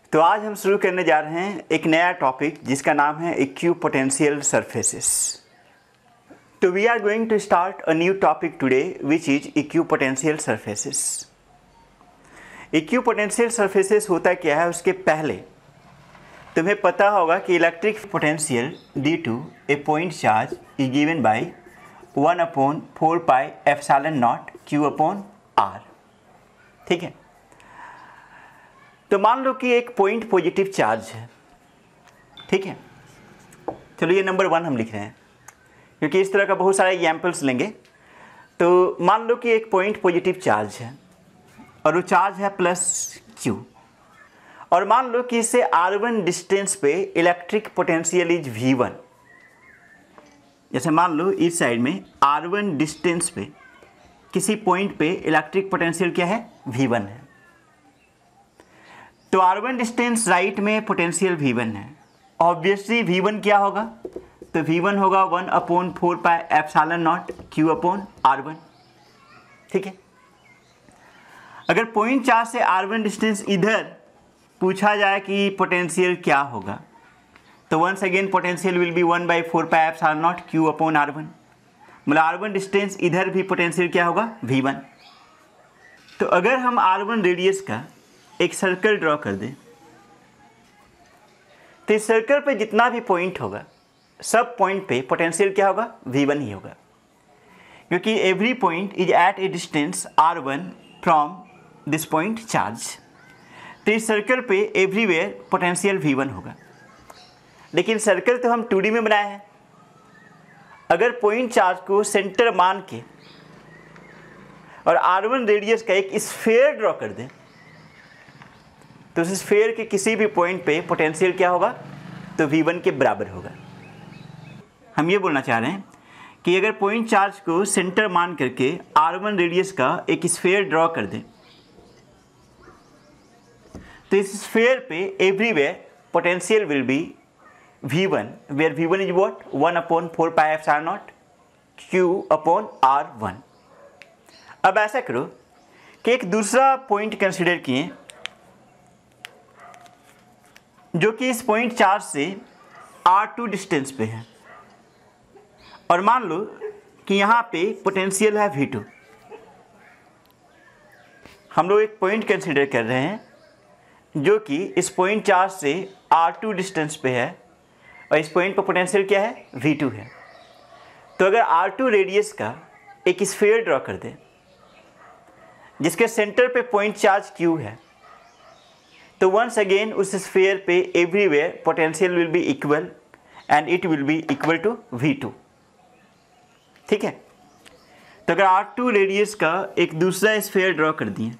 तो आज हम शुरू करने जा रहे हैं एक नया टॉपिक जिसका नाम है इक्विपोटेंशियल सरफेसेस। तो we are going to start a new topic today which is equipotential surfaces. Equipotential surfaces होता क्या है, उसके पहले तुम्हें पता होगा कि electric potential due to a point charge is given by 1/4 pi epsilon naught Q/R। ठीक है, तो मान लो कि एक पॉइंट पॉजिटिव चार्ज है। ठीक है, चलो ये नंबर 1 हम लिख रहे हैं क्योंकि इस तरह का बहुत सारे एग्जाम्पल्स लेंगे। तो मान लो कि एक पॉइंट पॉजिटिव चार्ज है और वो चार्ज है +Q, और मान लो कि इससे R1 डिस्टेंस पे इलेक्ट्रिक पोटेंशियल इज V1। जैसे मान लो इस साइड में R1 डिस्टेंस पे किसी पॉइंट पे इलेक्ट्रिक पोटेंशियल क्या है, V1 है। तो R1 डिस्टेंस राइट में पोटेंशियल V1 है, ऑब्वियसली V1 क्या होगा, तो V1 होगा 1/4 पाई एप्सिलॉन नॉट Q/R1। ठीक है, अगर पॉइंट चार्ज से R1 डिस्टेंस इधर पूछा जाए कि पोटेंशियल क्या होगा, तो once again potential will be 1/4 pi epsilon naught Q/R1। मतलब R1 डिस्टेंस इधर भी पोटेंशियल क्या होगा, V1। तो अगर हम R1 रेडियस का एक सर्कल ड्रॉ कर दें तो इस सर्कल पे जितना भी पॉइंट होगा सब पॉइंट पे पोटेंशियल क्या होगा, V1 ही होगा, क्योंकि every point is at a distance R1 from this point charge. तो इस सर्कल पे एवरीवेयर पोटेंशियल V1 होगा। लेकिन सर्कल तो हम 2D में बनाए हैं। अगर पॉइंट चार्ज को सेंटर मान के और R1 रेडियस का एक स्फीयर ड्रॉ कर दें तो उस स्फीयर के किसी भी पॉइंट पे पोटेंशियल क्या होगा, तो V1 के बराबर होगा। हम ये बोलना चाह रहे हैं कि अगर पॉइंट चार्ज को सेंटर मान करके R1 रेडियस का एक स्फीयर ड्रॉ कर दें तो इस स्फीयर पे everywhere potential will be V1, where V1 is what, 1/4 pi epsilon naught Q/R1। अब ऐसा करो कि एक दूसरा पॉइंट कंसीडर किए जो कि इस पॉइंट चार्ज से R2 डिस्टेंस पे है, और मान लो कि यहाँ पे पोटेंशियल है V2। हम लोग एक पॉइंट कंसीडर कर रहे हैं जो कि इस पॉइंट चार्ज से R2 डिस्टेंस पे है और इस पॉइंट पर पोटेंशियल क्या है, V2 है। तो अगर R2 रेडियस का एक स्फीयर ड्रॉ कर दें जिसके सेंटर पे पॉइंट चार्ज Q है, तो वंस अगेन उस स्फीयर पे everywhere potential will be equal and it will be equal to V2। ठीक है, तो अगर R2 रेडियस का एक दूसरा स्फीयर ड्रॉ कर दिए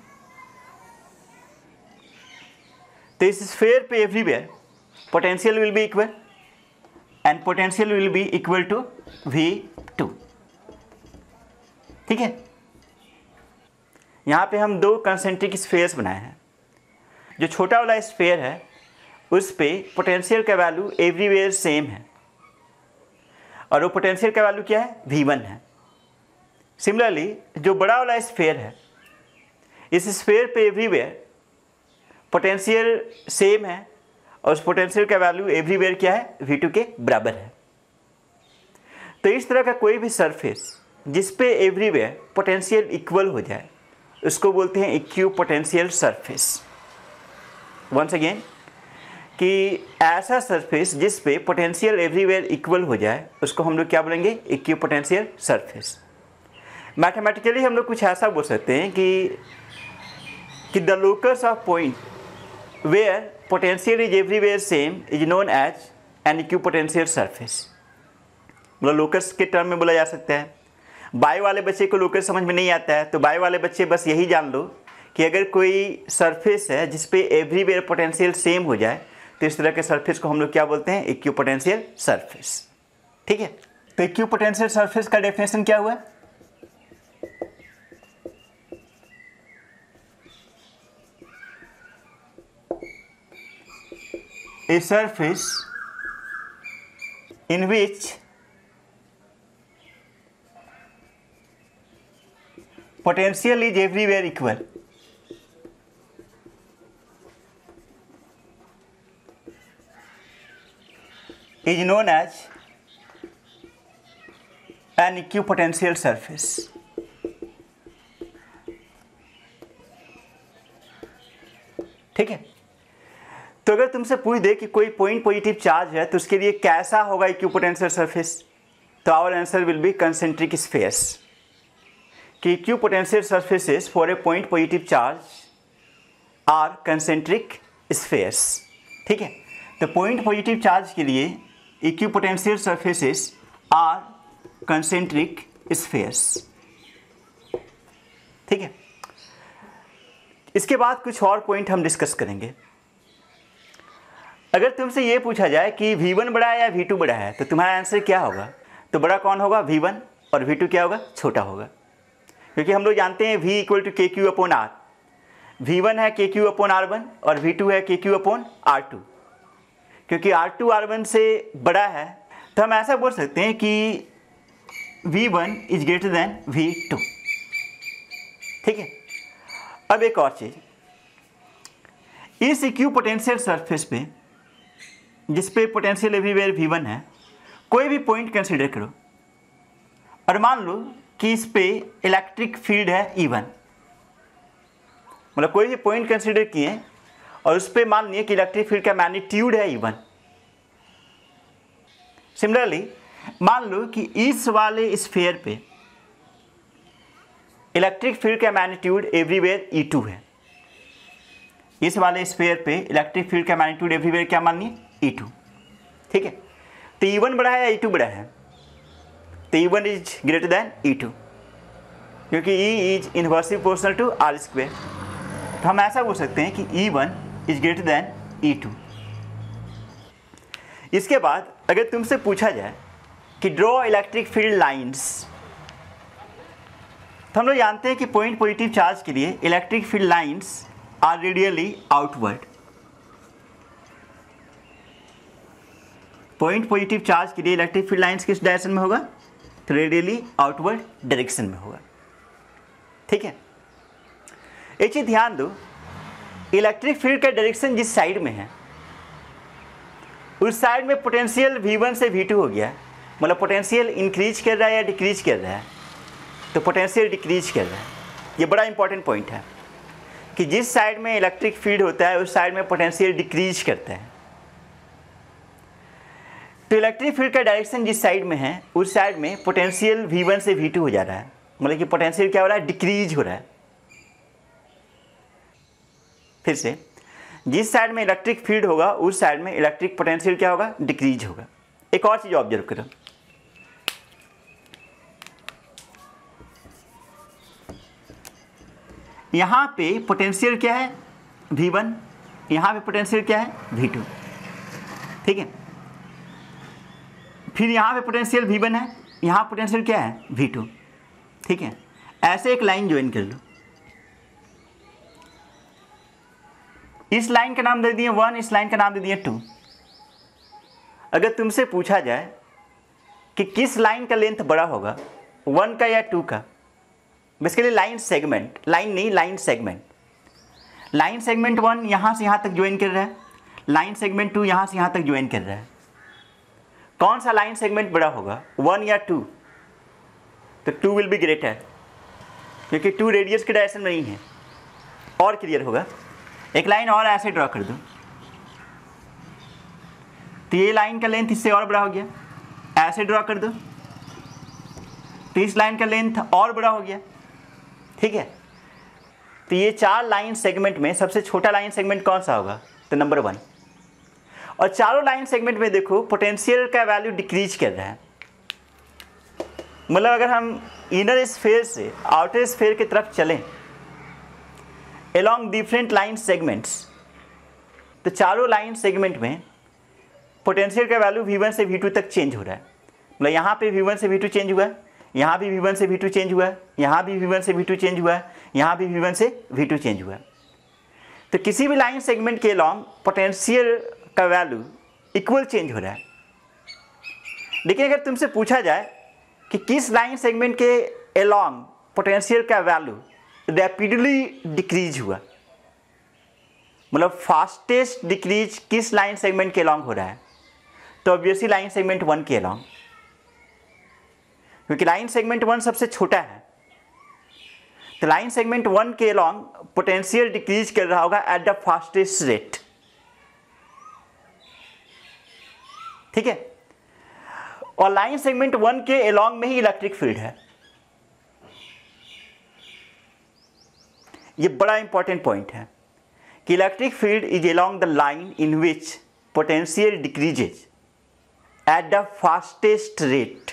तो इस स्फीयर पे everywhere potential will be equal and potential will be equal to V2। ठीक है, यहाँ पे हम 2 कंसेंट्रिक स्फीयर्स बनाए हैं। जो छोटा वाला स्फीयर है उस पे पोटेंशियल का वैल्यू एवरीवेयर सेम है और वो पोटेंशियल का वैल्यू क्या है, V1 है। सिमिलरली जो बड़ा वाला स्फीयर है, इस स्फीयर पे एवरीवेयर पोटेंशियल सेम है और उस पोटेंशियल का वैल्यू एवरीवेयर क्या है, V2 के बराबर है। तो इस तरह का कोई भी सरफेस जिस पे एवरीवेयर पोटेंशियल इक्वल हो जाए उसको बोलते हैं इक्विपोटेंशियल सरफेस। वंस अगेन कि ऐसा सरफेस जिस पे पोटेंशियल एवरीवेयर इक्वल हो जाए उसको हम लोग क्या बोलेंगे, इक्विपोटेंशियल सरफेस। मैथमेटिकली हम लोग कुछ ऐसा बोल सकते हैं कि the locus of point where potential is everywhere same is known as an equipotential surface. मतलब लोकस के टर्म में बोला जा सकता है। बायो वाले बच्चे को लोकस समझ में नहीं आता है तो बायो वाले बच्चे बस यही जान लो कि अगर कोई सरफेस है जिस पे एवरीवेयर पोटेंशियल सेम हो जाए तो इस तरह के सरफेस को हम लोग क्या बोलते हैं, इक्विपोटेंशियल सरफेस। ठीक है, तो इक्विपोटेंशियल सरफेस का डेफिनेशन क्या हुआ, a surface in which potential is everywhere equal is known as an equipotential surface. ठीक है, तो अगर तुमसे पूछ दे कि कोई पॉइंट पॉजिटिव चार्ज है तो उसके लिए कैसा होगा इक्विपोटेंशियल सरफेस, तो our answer will be concentric spheres. कि equipotential surfaces for a point positive charge are concentric spheres. ठीक है, तो पॉइंट पॉजिटिव चार्ज के लिए equipotential surfaces are concentric spheres. ठीक है, इसके बाद कुछ और पॉइंट हम डिस्कस करेंगे। अगर तुमसे ये पूछा जाए कि V1 बड़ा है या V2 बड़ा है तो तुम्हारा आंसर क्या होगा, तो बड़ा कौन होगा, V1, और V2 क्या होगा, छोटा होगा। क्योंकि हम लोग जानते हैं V equal to KQ/R। V1 है KQ/R1 और V2 है KQ/R2। क्योंकि R2 R1 से बड़ा है तो हम ऐसा बोल सकते हैं कि V1 is greater then V2। ठीक है, अब एक और चीज, इस इक्विपोटेंशियल सरफेस पे जिस पे पोटेंशियल एवरीवेयर V1 है, कोई भी पॉइंट कंसीडर करो और मान लो कि इस पे इलेक्ट्रिक फील्ड है E1। मतलब कोई भी पॉइंट कंसीडर किए और उस पे मान लिए कि इलेक्ट्रिक फील्ड का मैग्नीट्यूड है E1। सिमिलरली मान लो कि इस वाले स्फीयर पे इलेक्ट्रिक फील्ड का मैग्नीट्यूड एवरीवेयर E2 है। इस वाले स्फीयर पे इलेक्ट्रिक फील्ड का मैग्नीट्यूड एवरीवेयर क्या मान लिए, E2। ठीक है, तो E1 बड़ा है या E2 बड़ा है, तो E1 is greater then E2 क्योंकि E is inversely proportional to R²। तो हम ऐसा बोल सकते हैं कि E1 is greater then E2। इसके बाद अगर तुमसे पूछा जाए कि ड्रॉ इलेक्ट्रिक फील्ड लाइंस, तो हम लोग जानते हैं कि पॉइंट पॉजिटिव चार्ज के लिए electric field lines are radially outward. Point positive charge के लिए इलेक्ट्रिक फील्ड लाइंस किस डायरेक्शन में होगा, तो रेडियली आउटवर्ड डायरेक्शन में होगा। ठीक है, एक चीज ध्यान दो, इलेक्ट्रिक फील्ड का डायरेक्शन जिस साइड में है उस साइड में पोटेंशियल V1 से V2 हो गया। मतलब पोटेंशियल इंक्रीज कर रहा है या डिक्रीज कर रहा है, तो पोटेंशियल डिक्रीज कर रहा है। ये बड़ा इंपॉर्टेंट पॉइंट है कि जिस साइड में इलेक्ट्रिक फील्ड होता है उस साइड में पोटेंशियल डिक्रीज करता है। तो इलेक्ट्रिक फील्ड का डायरेक्शन जिस साइड में है उस साइड में पोटेंशियल V1 से V2 हो जा रहा है। मतलब कि पोटेंशियल क्या हो रहा है, डिक्रीज हो रहा है। फिर से, जिस साइड में इलेक्ट्रिक फील्ड होगा उस साइड में इलेक्ट्रिक पोटेंशियल क्या होगा, डिक्रीज होगा। एक और चीज ऑब्जर्व करो, यहां पे पोटेंशियल क्या है, V1, यहां पे पोटेंशियल क्या है, V2। ठीक है, फिर यहां पे पोटेंशियल V1 है, यहां पोटेंशियल क्या है, V2। ठीक है, ऐसे एक लाइन ज्वाइन कर लो। इस लाइन का नाम दे दिए 1, इस लाइन का नाम दे दिए 2। अगर तुमसे पूछा जाए कि किस लाइन का लेंथ बड़ा होगा, 1 का या 2 का, बेसिकली लाइन सेगमेंट, लाइन नहीं लाइन सेगमेंट। लाइन सेगमेंट 1 यहाँ से यहाँ तक ज्वाइन कर रहा है, लाइन सेगमेंट 2 यहाँ से यहाँ तक ज्वाइन कर रहा है। कौन सा लाइन सेगमेंट बड़ा होगा, 1 या 2? तो 2 विल बी ग्रेटर क्योंकि 2 रेडियस के डायरेक्शन में नहीं है। और क्लियर होगा, एक लाइन और ऐसे ड्रॉ कर दो तो ये लाइन का लेंथ इससे और बड़ा हो गया, ऐसे ड्रॉ कर दो तो इस लाइन का लेंथ और बड़ा हो गया। ठीक है, तो ये 4 लाइन सेगमेंट में सबसे छोटा लाइन सेगमेंट कौन सा होगा, तो नंबर 1। और चारों लाइन सेगमेंट में देखो पोटेंशियल का वैल्यू डिक्रीज कर रहा है। मतलब अगर हम इनर स्फीयर से आउटर स्फीयर की तरफ चलें along डिफरेंट लाइन सेगमेंट्स, तो चारों लाइन सेगमेंट में पोटेंशियल का वैल्यू V1 से V2 तक चेंज हो रहा है। मतलब यहाँ पे V1 से V2 चेंज हुआ है, यहाँ भी V1 से V2 चेंज हुआ है, यहाँ भी V1 से V2 चेंज हुआ है, यहाँ भी V1 से V2 चेंज हुआ है। तो किसी भी लाइन सेगमेंट के अलॉन्ग पोटेंशियल का वैल्यू इक्वल चेंज हो रहा है। लेकिन अगर तुमसे पूछा जाए कि किस लाइन सेगमेंट के अलॉन्ग पोटेंशियल का वैल्यू रैपिडली डिक्रीज हुआ, मतलब फास्टेस्ट डिक्रीज किस लाइन सेगमेंट के अलॉन्ग हो रहा है, तो ऑब्वियसली लाइन सेगमेंट 1 के अलॉन्ग, क्योंकि लाइन सेगमेंट 1 सबसे छोटा है, तो लाइन सेगमेंट 1 के अलॉन्ग पोटेंशियल डिक्रीज कर रहा होगा एट द फास्टेस्ट रेट। ठीक है, और लाइन सेगमेंट 1 के अलॉन्ग में ही इलेक्ट्रिक फील्ड है। ये बड़ा इंपॉर्टेंट पॉइंट है कि electric field is along the line in which potential decreases at the fastest rate.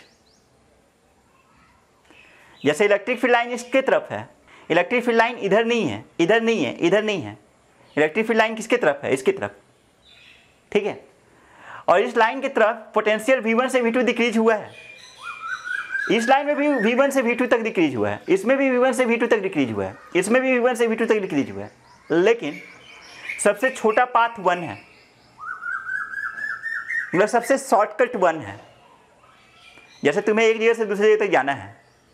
जैसे इलेक्ट्रिक फील्ड लाइन इसके तरफ है, इलेक्ट्रिक फील्ड लाइन इधर नहीं है, इधर नहीं है, इधर नहीं है, इलेक्ट्रिक फील्ड लाइन किसके तरफ है? इसकी तरफ। ठीक है, और इस लाइन की तरफ पोटेंशियल V1 से V2 डिक्रीज हुआ है, इस लाइन में भी V1 से V2 तक डिक्रीज हुआ है, इसमें भी V1 से V2 तक डिक्रीज हुआ है, इसमें भी V1 से V2 तक डिक्रीज हुआ है, लेकिन सबसे छोटा पाथ 1 है, मतलब सबसे शॉर्टकट 1 है। जैसे तुम्हें एक जगह से दूसरी जगह तक जाना है,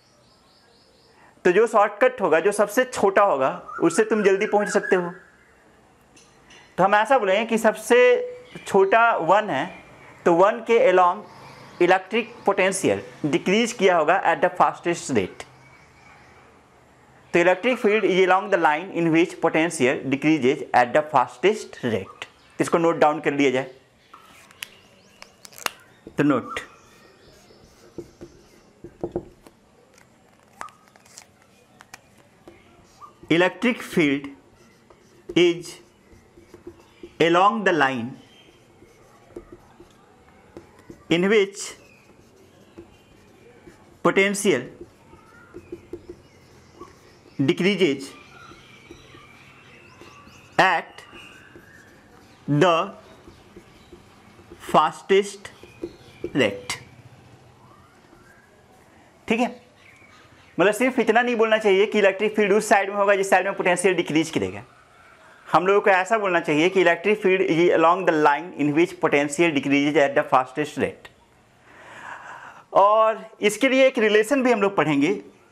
तो जो शॉर्टकट होगा, जो सबसे छोटा होगा, उससे तुम जल्दी पहुंच सकते हो। तो हम ऐसा बोलेंगे कि सबसे छोटा 1 है, तो 1 के अलॉन्ग इलेक्ट्रिक पोटेंशियल डिक्रीज किया होगा एट द फास्टेस्ट रेट। तो electric field is along the line in which potential decreases at the fastest rate. इसको नोट डाउन कर लिया जाए। तो note, electric field is along the line in which potential decreases at the fastest rate। ठीक है, मतलब सिर्फ इतना नहीं बोलना चाहिए कि इलेक्ट्रिक फील्ड उस साइड में होगा जिस साइड में पोटेंशियल डिक्रीज करेगा। हम लोगों को ऐसा बोलना चाहिए कि electric field is along the line in which potential decreases at the fastest rate. और इसके लिए एक रिलेशन भी हम लोग पढ़ेंगे,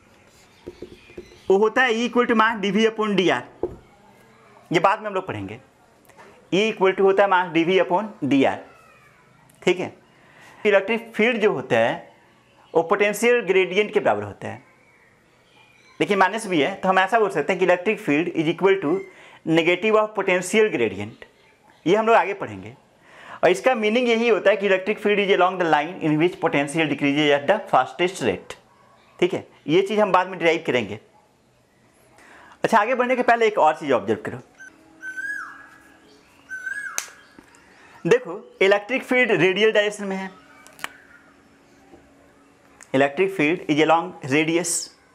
वो होता है E equal to minus dV upon dr। ये बाद में हम लोग पढ़ेंगे। E इक्वल टू होता है मास dV अपॉन dr। ठीक है, इलेक्ट्रिक फील्ड जो होता है वो पोटेंशियल ग्रेडियंट के बराबर होता है, लेकिन माइनस भी है, तो हम ऐसा बोल सकते हैं कि electric field is equal to negative of potential gradient. ये हम लोग आगे पढ़ेंगे, और इसका मीनिंग यही होता है कि electric field is along the line in which potential decreases at the fastest rate. ठीक है, ये चीज़ हम बाद में डिराइव करेंगे। अच्छा, आगे बढ़ने के पहले एक और चीज़ ऑब्जर्व करो। देखो, इलेक्ट्रिक फील्ड रेडियल डायरेक्शन में है, electric field is along radius,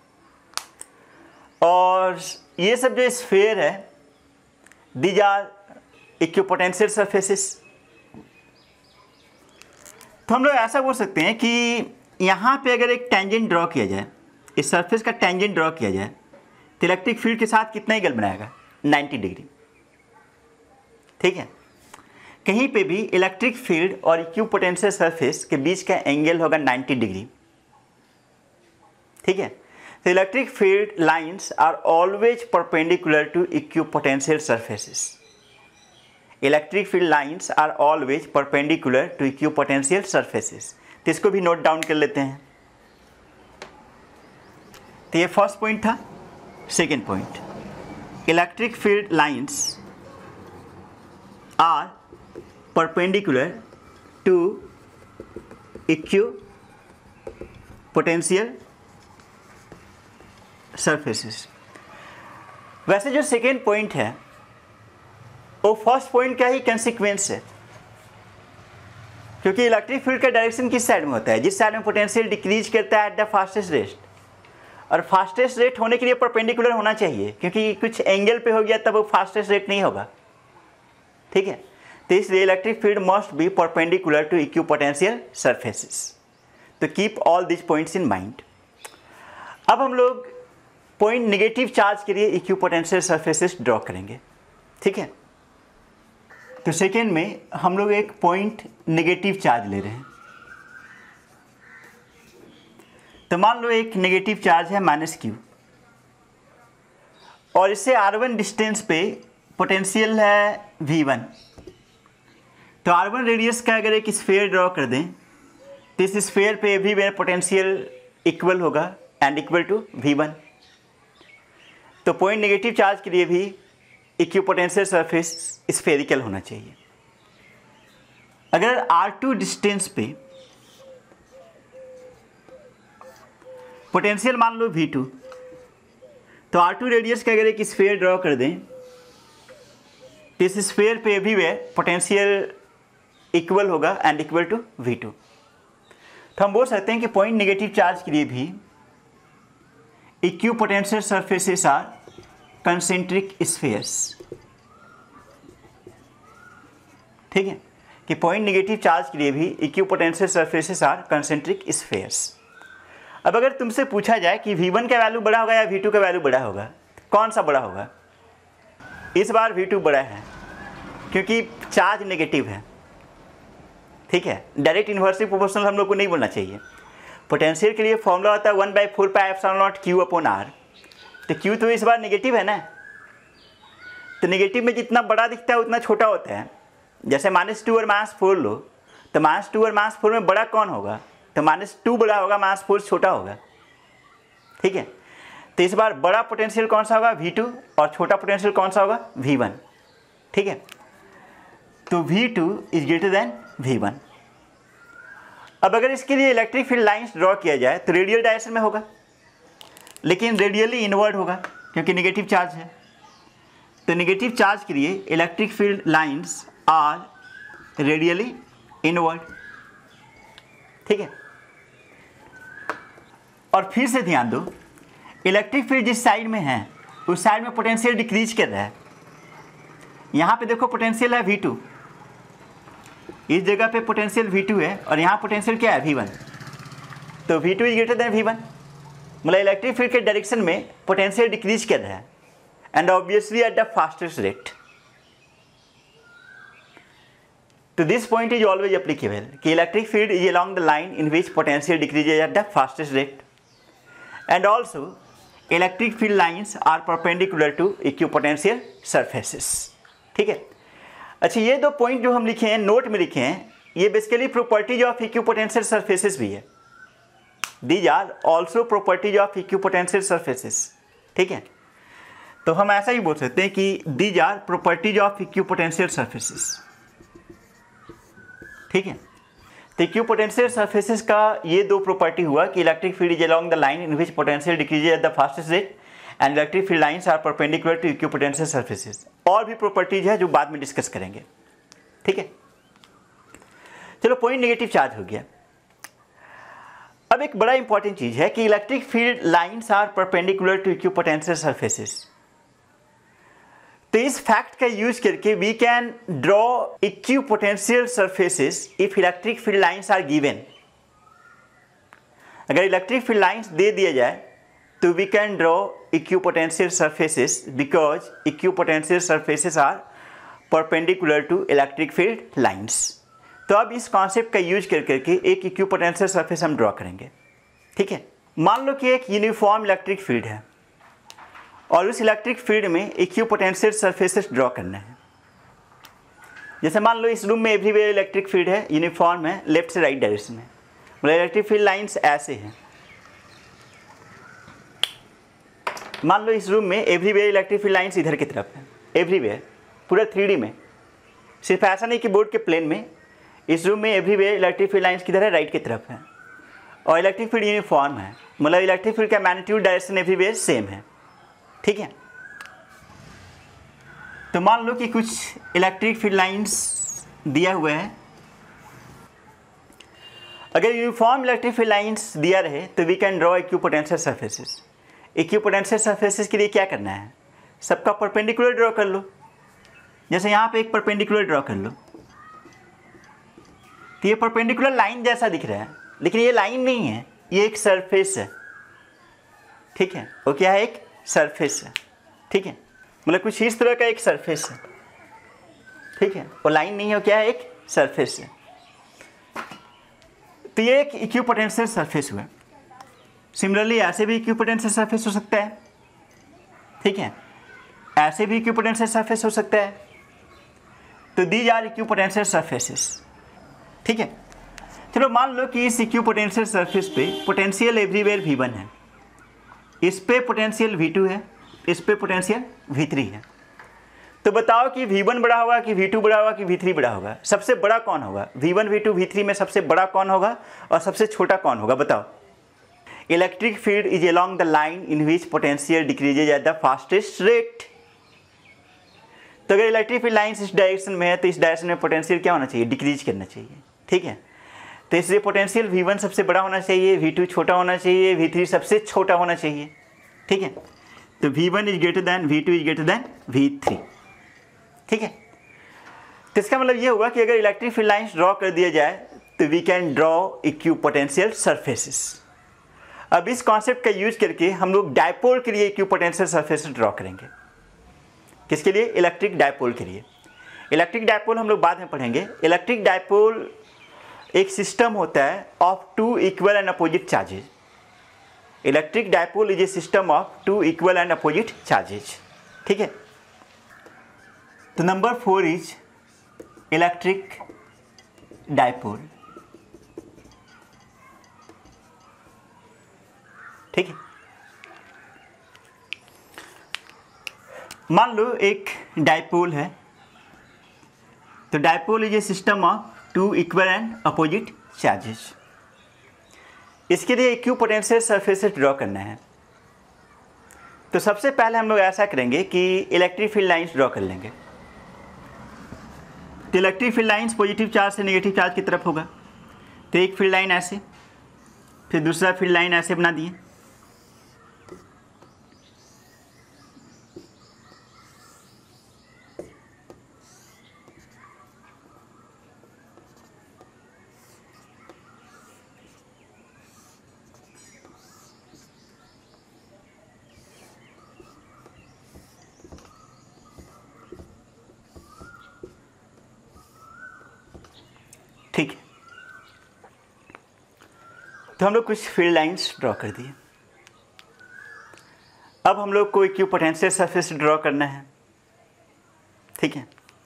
और ये सब जो स्फीयर है, दीज आर इक्विपोटेंशियल सरफेसेस। तो हम लोग ऐसा बोल सकते हैं कि यहाँ पे अगर एक टेंजेंट ड्रॉ किया जाए, इस सरफेस का टेंजेंट ड्रॉ किया जाए, तो इलेक्ट्रिक फील्ड के साथ कितना एंगल बनाएगा? 90 डिग्री। ठीक है, कहीं पे भी इलेक्ट्रिक फील्ड और इक्विपोटेंशियल सरफेस के बीच का एंगल होगा 90 डिग्री। ठीक है, तो electric field lines are always perpendicular to equipotential surfaces. Electric field lines are always perpendicular to equipotential surfaces. तो इसको भी नोट डाउन कर लेते हैं। तो ये फर्स्ट पॉइंट था। Second point, electric field lines are perpendicular to equipotential surfaces. वैसे जो सेकेंड पॉइंट है वो फर्स्ट पॉइंट का ही कंसिक्वेंस है, क्योंकि इलेक्ट्रिक फील्ड का डायरेक्शन किस साइड में होता है? जिस साइड में पोटेंशियल डिक्रीज करता है एट द फास्टेस्ट रेट, और फास्टेस्ट रेट होने के लिए परपेंडिकुलर होना चाहिए, क्योंकि कुछ एंगल पे हो गया तब वो फास्टेस्ट रेट नहीं होगा। ठीक है, तो इसलिए electric field must be perpendicular to equipotential surfaces. तो keep all this points in mind. अब हम लोग पॉइंट नेगेटिव चार्ज के लिए इक्विपोटेंशियल सरफेसेस ड्रॉ करेंगे। ठीक है, तो सेकेंड में हम लोग एक पॉइंट नेगेटिव चार्ज ले रहे हैं। तो मान लो एक नेगेटिव चार्ज है -q, और इससे r1 डिस्टेंस पे पोटेंशियल है V1। तो R1 रेडियस का अगर एक स्फीयर ड्रॉ कर दें तो इस स्फीयर पे एवरीवेयर पोटेंशियल इक्वल होगा एंड इक्वल टू V1। तो पॉइंट नेगेटिव चार्ज के लिए भी इक्विपोटेंशियल सरफेस स्फेरिकल होना चाहिए। अगर R2 डिस्टेंस पे पोटेंशियल मान लो V2, तो R2 रेडियस का अगर एक स्फीयर ड्रॉ कर दें तो इस स्फीयर पे एवरीवेयर पोटेंशियल इक्वल होगा एंड इक्वल टू V2। तो हम बोल सकते हैं कि पॉइंट नेगेटिव चार्ज के लिए भी equipotential surfaces are concentric spheres. ठीक है, कि पॉइंट नेगेटिव चार्ज के लिए भी equipotential surfaces are concentric spheres. अब अगर तुमसे पूछा जाए कि V1 का वैल्यू बड़ा होगा या V2 का वैल्यू बड़ा होगा, कौन सा बड़ा होगा? इस बार V2 बड़ा है क्योंकि चार्ज नेगेटिव है। ठीक है, डायरेक्ट इन्वर्सली प्रोपोर्शनल हम लोग को नहीं बोलना चाहिए। पोटेंशियल के लिए फॉर्मूला होता है 1/4πε0 Q/R। तो Q तो इस बार नेगेटिव है ना, तो नेगेटिव में जितना बड़ा दिखता है उतना छोटा होता है। जैसे -2 और -4 लो, तो -2 और -4 में बड़ा कौन होगा? तो -2 बड़ा होगा, -4 छोटा होगा। ठीक है, तो इस बार बड़ा पोटेंशियल कौन सा होगा? V2, और छोटा पोटेंशियल कौन सा होगा? V1। ठीक है, तो V2 is greater than V1। अब अगर इसके लिए इलेक्ट्रिक फील्ड लाइंस ड्रॉ किया जाए तो रेडियल डायरेक्शन में होगा, लेकिन रेडियली इनवर्ड होगा क्योंकि नेगेटिव चार्ज है। तो नेगेटिव चार्ज के लिए electric field lines are radially inward. ठीक है, और फिर से ध्यान दो, इलेक्ट्रिक फील्ड जिस साइड में है उस साइड में पोटेंशियल डिक्रीज कर रहा है। यहाँ पे देखो पोटेंशियल है V2, इस जगह पे पोटेंशियल V2 है और यहाँ पोटेंशियल क्या है? V1। तो V2 is greater than V1, मतलब इलेक्ट्रिक फील्ड के डायरेक्शन में पोटेंशियल डिक्रीज कर रहा है and obviously at the fastest rate. तो this point is always applicable कि electric field is along the line in which potential decreases at the fastest rate and also electric field lines are perpendicular to equipotential surfaces. ठीक है, अच्छा ये दो point जो हम लिखे हैं, नोट में लिखे हैं, ये basically properties of equipotential surfaces भी है। These are also properties of equipotential surfaces. ठीक है, तो हम ऐसा ही बोल सकते हैं कि these are properties of equipotential surfaces. ठीक है, तो इक्विपोटेंशियल सरफेसेस का ये दो प्रॉपर्टी हुआ कि electric field is along the line in which potential decreases at the fastest rate and electric field lines are perpendicular to equipotential surfaces. और भी प्रॉपर्टीज है जो बाद में डिस्कस करेंगे। ठीक है, चलो पॉइंट नेगेटिव चार्ज हो गया। अब एक बड़ा इंपॉर्टेंट चीज है कि electric field lines are perpendicular to equipotential surfaces. तो इस फैक्ट का यूज करके we can draw equipotential surfaces if electric field lines are given. अगर इलेक्ट्रिक फील्ड लाइंस दे दिया जाए तो we can draw equipotential surfaces because equipotential surfaces are perpendicular to electric field lines. तो अब इस कॉन्सेप्ट का यूज कर करके एक इक्विपोटेंशियल सरफेस हम ड्रॉ करेंगे। ठीक है, मान लो कि एक यूनिफॉर्म इलेक्ट्रिक फील्ड है और उस इलेक्ट्रिक फील्ड में इक्विपोटेंशियल सरफेसेस ड्रॉ करना है। जैसे मान लो इस रूम में एवरीवेयर इलेक्ट्रिक फील्ड है, यूनिफॉर्म है, लेफ्ट से राइट डायरेक्शन में, मतलब इलेक्ट्रिक फील्ड लाइंस ऐसे हैं। मान लो इस रूम में एवरीवेयर इलेक्ट्रिक फील्ड लाइंस इधर की तरफ है, एवरीवेयर पूरा 3D में, सिर्फ ऐसा नहीं कि बोर्ड के प्लेन में, इस रूम में एवरीवेयर इलेक्ट्रिक फील्ड लाइंस किधर है? राइट की तरफ है, और इलेक्ट्रिक फील्ड यूनिफॉर्म है, मतलब इलेक्ट्रिक फील्ड का मैग्नीट्यूड डायरेक्शन एवरीवेयर सेम है। ठीक है, तो मान लो कि कुछ इलेक्ट्रिक फील्ड लाइंस दिया हुआ है। अगर यूनिफॉर्म इलेक्ट्रिक फील्ड लाइंस दिया रहे तो we can draw equipotential surfaces. Equipotential surfaces के लिए क्या करना है? सबका परपेंडिकुलर ड्रॉ कर लो। जैसे यहाँ पे एक परपेंडिकुलर ड्रॉ कर लो, तो ये परपेंडिकुलर लाइन जैसा दिख रहा है, लेकिन ये लाइन नहीं है, ये एक सरफेस है। ठीक है, वो क्या है? एक सरफेस है। ठीक है, मतलब कुछ इस तरह का एक सरफेस है। ठीक है, वो लाइन नहीं है, वो क्या है? एक सरफेस है। तो ये एक इक्विपोटेंशियल सरफेस हुआ। सिमिलरली ऐसे भी इक्विपोटेंशियल सरफेस हो सकता है। ठीक है, ऐसे भी इक्विपोटेंशियल सरफेस हो सकता है। तो दीज आर इक्विपोटेंशियल सरफेसेस। ठीक है, चलो मान लो कि इस इक्विपोटेंशियल सरफेस पे पोटेंशियल एवरीवेयर V1 है, इस पे पोटेंशियल V2 है, इस पे पोटेंशियल V3 है। तो बताओ कि V1 बड़ा होगा कि V2 बड़ा होगा कि V3 बड़ा होगा? सबसे बड़ा कौन होगा? V1 V2 V3 में सबसे बड़ा कौन होगा और सबसे छोटा कौन होगा? बताओ। Electric field is along the line in which potential decreases at the fastest rate. तो अगर इलेक्ट्रिक फील्ड लाइन इस डायरेक्शन में है तो इस डायरेक्शन में पोटेंशियल क्या होना चाहिए? डिक्रीज करना चाहिए। ठीक है, तो इसलिए पोटेंशियल V1 सबसे बड़ा होना चाहिए, V2 छोटा होना चाहिए, V3 सबसे छोटा होना चाहिए। ठीक है, तो V1 is greater than V2 is greater than V3। ठीक है, तो इसका मतलब ये हुआ कि अगर इलेक्ट्रिक फील्ड लाइंस ड्रॉ कर दिया जाए तो we can draw equipotential surfaces. अब इस कॉन्सेप्ट का यूज करके हम लोग डायपोल के लिए इक्विपोटेंशियल सरफेसेस ड्रॉ करेंगे। किसके लिए? इलेक्ट्रिक डायपोल के लिए। इलेक्ट्रिक डायपोल हम लोग बाद में पढ़ेंगे। इलेक्ट्रिक डायपोल एक सिस्टम होता है of two equal and opposite charges. Electric dipole is a system of two equal and opposite charges. ठीक है, तो नंबर 4 इज इलेक्ट्रिक डायपोल। ठीक है, मान लो एक डायपोल है, तो dipole is a system of two equal and opposite charges. इसके लिए इक्विपोटेंशियल सरफेसेस ड्रॉ करना है। तो सबसे पहले हम लोग ऐसा करेंगे कि इलेक्ट्रिक फील्ड लाइंस ड्रॉ कर लेंगे। तो electric field lines positive charge से नेगेटिव चार्ज की तरफ होगा। तो एक फील्ड लाइन ऐसे, फिर दूसरा फील्ड लाइन ऐसे बना दिए। ठीक है, तो हम लोग कुछ फील्ड लाइंस ड्रॉ कर दिए। अब हम लोग को इक्विपोटेंशियल सरफेस ड्रॉ करना है। ठीक है,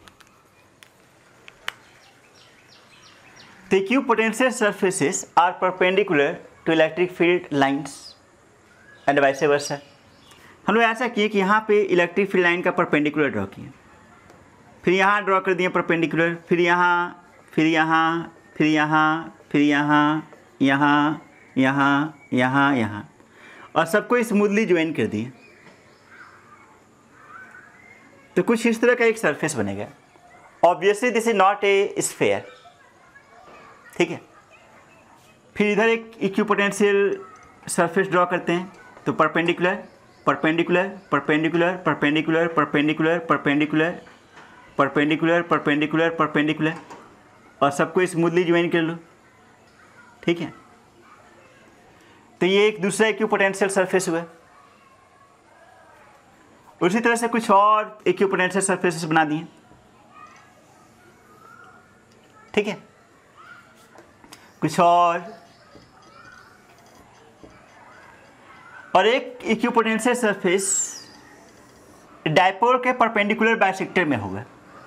तो equipotential surfaces are perpendicular to electric field lines and vice versa. हम लोग ऐसा किए कि यहाँ पे इलेक्ट्रिक फील्ड लाइन का परपेंडिकुलर ड्रॉ किए, फिर यहाँ ड्रॉ कर दिए परपेंडिकुलर, फिर यहाँ, फिर यहाँ, फिर यहाँ, फिर यहाँ, यहाँ, यहाँ, यहाँ, यहाँ, और सबको स्मूथली ज्वाइन कर दिए। तो कुछ इस तरह का एक सरफेस बनेगा। Obviously this is not a sphere. ठीक है, फिर इधर एक इक्विपोटेंशियल सरफेस ड्रॉ करते हैं। तो perpendicular, perpendicular, perpendicular, perpendicular, perpendicular, perpendicular, perpendicular, perpendicular, perpendicular, और सबको स्मूथली ज्वाइन कर लो। ठीक है, तो ये एक दूसरा इक्विपोटेंशियल सरफेस हुआ। उसी तरह से कुछ और इक्विपोटेंशियल सरफेसेस बना दिए। ठीक है, कुछ और एक इक्विपोटेंशियल सरफेस डायपोल के परपेंडिकुलर बाइसेक्टर में होगा,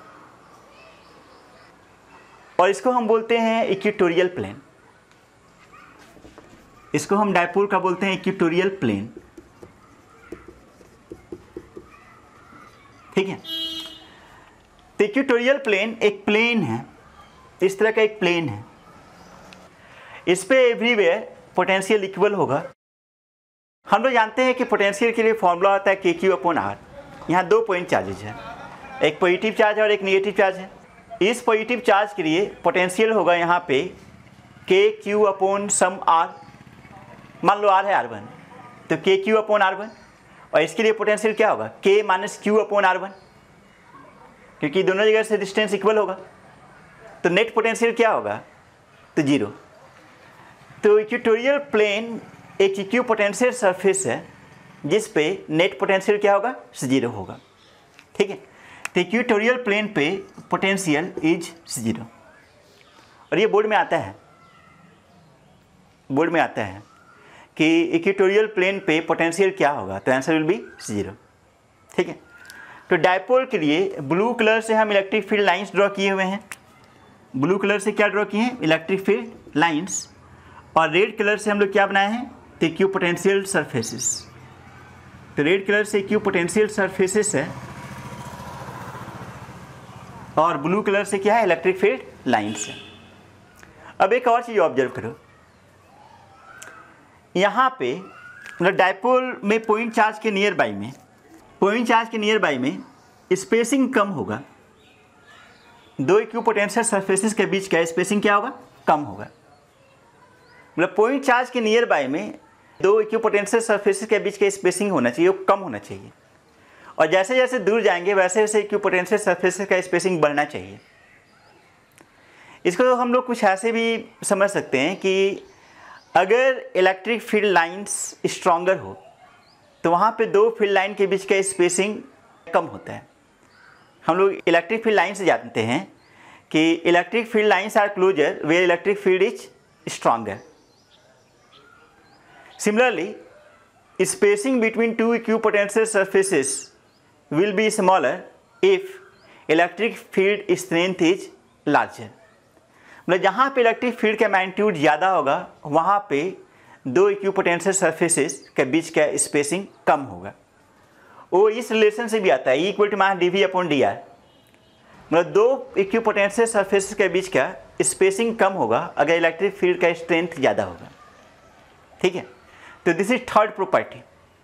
और इसको हम बोलते हैं इक्वेटोरियल प्लेन। इसको हम डायपोल का बोलते हैं इक्वेटोरियल प्लेन। ठीक है, तो इक्वेटोरियल प्लेन एक प्लेन है, इस तरह का एक प्लेन है। इस पे एवरीवेयर पोटेंशियल इक्वल होगा। हम लोग जानते हैं कि पोटेंशियल के लिए फॉर्मूला होता है KQ/R। यहाँ 2 पॉइंट चार्जेज हैं, एक पॉजिटिव चार्ज है और एक नेगेटिव चार्ज है। इस पॉजिटिव चार्ज के लिए पोटेंशियल होगा यहाँ पे KQ/R। मान लो R है R1, तो KQ/R1, और इसके लिए पोटेंशियल क्या होगा? K - Q/R1, क्योंकि दोनों जगह से डिस्टेंस इक्वल होगा। तो नेट पोटेंशियल क्या होगा? तो 0। तो इक्वेटोरियल प्लेन एक इक्विपोटेंशियल सरफेस है जिस पे नेट पोटेंशियल क्या होगा? 0 होगा। ठीक है, तो इक्वेटोरियल प्लेन पे पोटेंशियल इज 0, और ये बोर्ड में आता है, बोर्ड में आता है कि इक्वेटोरियल प्लेन पे पोटेंशियल क्या होगा? तो आंसर विल बी 0। ठीक है, तो डायपोल के लिए ब्लू कलर से हम इलेक्ट्रिक फील्ड लाइंस ड्रॉ किए हुए हैं, ब्लू कलर से क्या ड्रॉ किए हैं, इलेक्ट्रिक फील्ड लाइंस, और रेड कलर से हम लोग क्या बनाए हैं, तो इक्विपोटेंशियल सरफेसेस। तो रेड कलर से इक्विपोटेंशियल सरफेसेस है और ब्लू कलर से क्या है, इलेक्ट्रिक फील्ड लाइंस है। अब एक और चीज़ ऑब्जर्व करो, यहाँ पे मतलब डायपोल में पॉइंट चार्ज के नियर बाई में स्पेसिंग कम होगा, दो इक्विपोटेंशियल सरफेसेस के बीच का स्पेसिंग क्या होगा, कम होगा। मतलब पॉइंट चार्ज के नियर बाई में दो इक्विपोटेंशियल सरफेसेस के बीच का स्पेसिंग होना चाहिए, वो कम होना चाहिए, और जैसे जैसे दूर जाएंगे वैसे वैसे इक्विपोटेंशियल सरफेसेस का स्पेसिंग बढ़ना चाहिए। इसको हम लोग कुछ ऐसे भी समझ सकते हैं कि अगर इलेक्ट्रिक फील्ड लाइंस स्ट्रॉन्गर हो तो वहाँ पे दो फील्ड लाइन के बीच का स्पेसिंग कम होता है। हम लोग इलेक्ट्रिक फील्ड लाइन से जानते हैं कि electric field lines are closer where electric field is stronger. Similarly, spacing between two equipotential surfaces will be smaller if electric field strength is larger। मतलब जहाँ पे इलेक्ट्रिक फील्ड का मैग्नीट्यूड ज़्यादा होगा वहाँ पे दो इक्विपोटेंशियल सरफेसेस के बीच का स्पेसिंग कम होगा। वो इस रिलेशन से भी आता है, E = dV/dr। मतलब दो इक्विपोटेंशियल सरफेसेस के बीच का स्पेसिंग कम होगा अगर इलेक्ट्रिक फील्ड का स्ट्रेंथ ज़्यादा होगा। ठीक है, तो this is third property.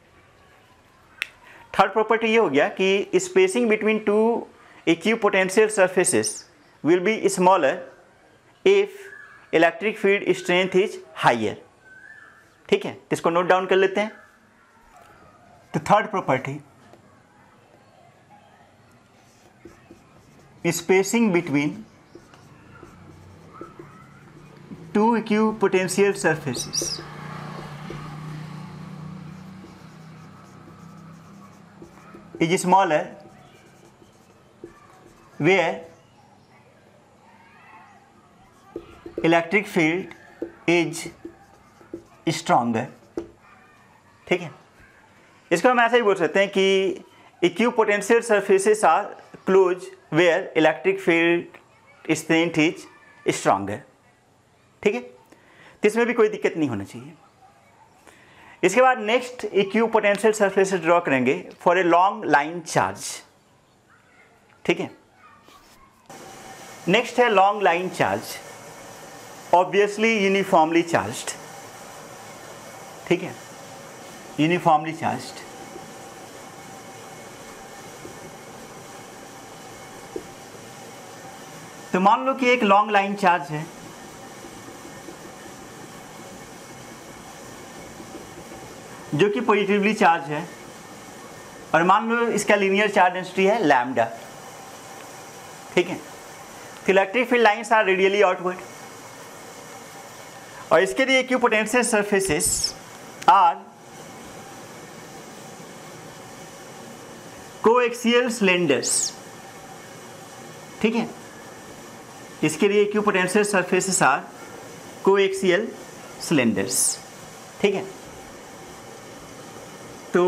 Third property ये हो गया कि spacing between two equipotential surfaces will be smaller if electric field strength is higher. ठीक है, तो इसको नोट डाउन कर लेते हैं। तो third property, spacing between two equipotential surfaces is smaller where electric field is stronger। ठीक है, इसको हम ऐसे ही बोल सकते हैं कि equipotential surfaces are close where electric field strength is stronger. ठीक है, तो इसमें भी कोई दिक्कत नहीं होना चाहिए। इसके बाद नेक्स्ट इक्विपोटेंशियल सरफेसेस ड्रॉ करेंगे for a long line charge. ठीक है, नेक्स्ट है long line charge, obviously uniformly charged. ठीक है, यूनिफॉर्मली चार्ज्ड। तो मान लो कि एक लॉन्ग लाइन चार्ज है, जो कि पॉजिटिवली चार्ज है, और मान लो इसका लीनियर चार्ज डेंसिटी है लैम्डा। ठीक है, तो electric field lines are radially outward, और इसके लिए equipotential surfaces are coaxial cylinders. ठीक है, इसके लिए equipotential surfaces are coaxial cylinders. ठीक है, तो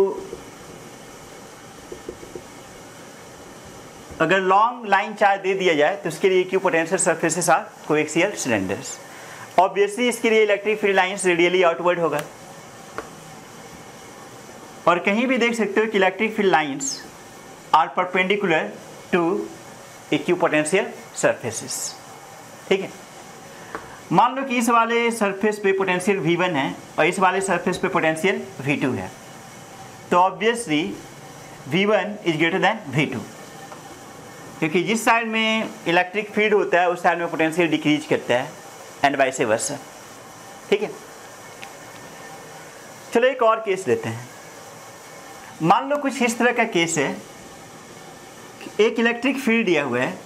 अगर लॉन्ग लाइन चार्ज दे दिया जाए तो उसके लिए equipotential surfaces are coaxial cylinders. Obviously इसके लिए electric field lines radially outward होगा, और कहीं भी देख सकते हो कि electric field lines are perpendicular to equipotential surfaces. ठीक है, मान लो कि इस वाले सरफेस पे पोटेंशियल V1 है और इस वाले सरफेस पे पोटेंशियल V2 है, तो obviously V1 is greater then V2, क्योंकि जिस साइड में इलेक्ट्रिक फील्ड होता है उस साइड में पोटेंशियल डिक्रीज करता है एंड वाइस वर्सा। ठीक है, चलो एक और केस लेते हैं। मान लो कुछ इस तरह का केस है, एक इलेक्ट्रिक फील्ड दिया हुआ है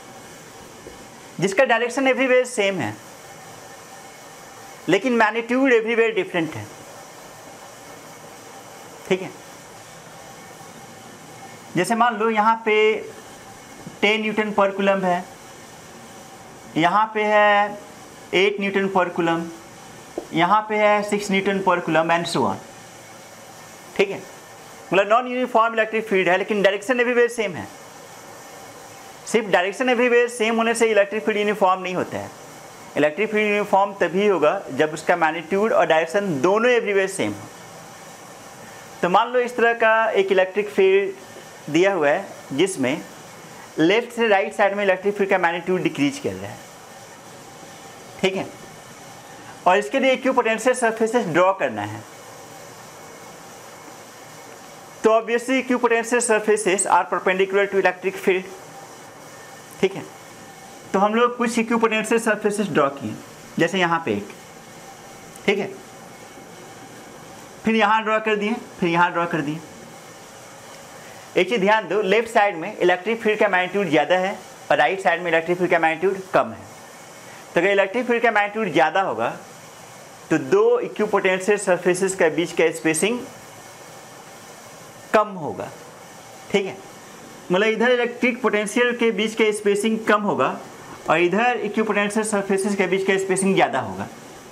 जिसका डायरेक्शन एवरीवेयर सेम है, लेकिन मैग्नीट्यूड एवरीवेयर डिफरेंट है। ठीक है, जैसे मान लो यहाँ पे 10 न्यूटन पर कूलम है, यहाँ पे है 8 न्यूटन पर कूलम, यहाँ पे है 6 न्यूटन पर कूलम एंड सो ऑन। ठीक है, मतलब नॉन यूनिफॉर्म इलेक्ट्रिक फील्ड है लेकिन डायरेक्शन एवरीवेयर सेम है। सिर्फ डायरेक्शन एवरीवेयर सेम होने से इलेक्ट्रिक फील्ड यूनिफॉर्म नहीं होता है। इलेक्ट्रिक फील्ड यूनिफॉर्म तभी होगा जब उसका मैग्नीट्यूड और डायरेक्शन दोनों एवरीवेयर सेम हो। तो मान लो इस तरह का एक इलेक्ट्रिक फील्ड दिया हुआ है जिसमें लेफ्ट से राइट साइड में इलेक्ट्रिक फील्ड का मैग्नीट्यूड डिक्रीज कर रहा है, ठीक है। और इसके लिए इक्विपोटेंशियल सरफेसेस ड्रॉ करना है। तो obviously equipotential surfaces are perpendicular to electric field, ठीक है। तो हम लोग कुछ इक्विपोटेंशियल सरफेसेस ड्रॉ किए, जैसे यहाँ पे एक, ठीक है, फिर यहाँ ड्रॉ कर दिए, फिर यहाँ ड्रॉ कर दिए। एक चीज़ ध्यान दो, लेफ्ट साइड में इलेक्ट्रिक फील्ड का मैग्नीट्यूड ज़्यादा है और राइट साइड में इलेक्ट्रिक फील्ड का मैग्नीट्यूड कम है। तो अगर इलेक्ट्रिक फील्ड का मैग्नीट्यूड ज़्यादा होगा तो दो इक्विपोटेंशियल सरफेसेस के बीच का स्पेसिंग कम होगा, ठीक है। मतलब इधर इलेक्ट्रिक पोटेंशियल के बीच का स्पेसिंग कम होगा और इधर इक्विपोटेंशियल सरफेसेस के बीच का स्पेसिंग ज़्यादा होगा,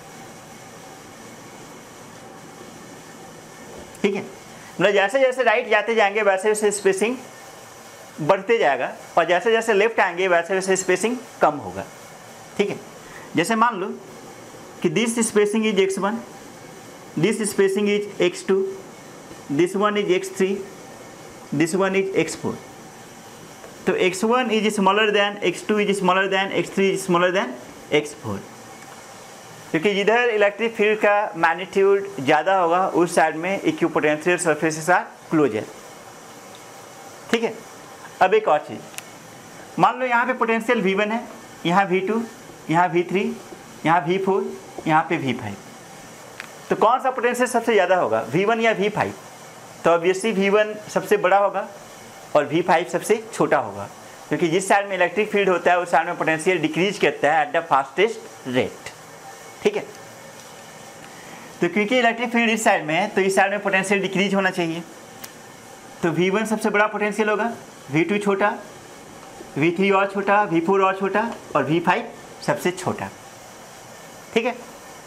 ठीक है। मतलब जैसे जैसे राइट जाते जाएंगे वैसे वैसे स्पेसिंग बढ़ते जाएगा और जैसे जैसे लेफ्ट आएंगे वैसे वैसे स्पेसिंग कम होगा, ठीक है। जैसे मान लो कि this spacing is x1, this spacing is x2, this one is x3, this one is x4। तो x1 is smaller than x2 is smaller than x3 is smaller than x4, क्योंकि जिधर इलेक्ट्रिक फील्ड का magnitude ज़्यादा होगा उस side में equipotential surfaces are closer, ठीक है। अब एक और चीज़, मान लो यहाँ पे पोटेंशियल V1 है, यहाँ V2, यहाँ V3, यहाँ V4, यहाँ पे V5। तो कौन सा पोटेंशियल सबसे ज़्यादा होगा, V1 या V5? तो ऑब्वियसली V1 सबसे बड़ा होगा और V5 सबसे छोटा होगा, क्योंकि जिस साइड में इलेक्ट्रिक फील्ड होता है उस साइड में पोटेंशियल डिक्रीज करता है एट द फास्टेस्ट रेट, ठीक है। तो क्योंकि इलेक्ट्रिक फील्ड इस साइड में है तो इस साइड में पोटेंशियल डिक्रीज होना चाहिए। तो V1 सबसे बड़ा पोटेंशियल होगा, V2 छोटा, V3 और छोटा, V4 और छोटा और V5 सबसे छोटा, ठीक है।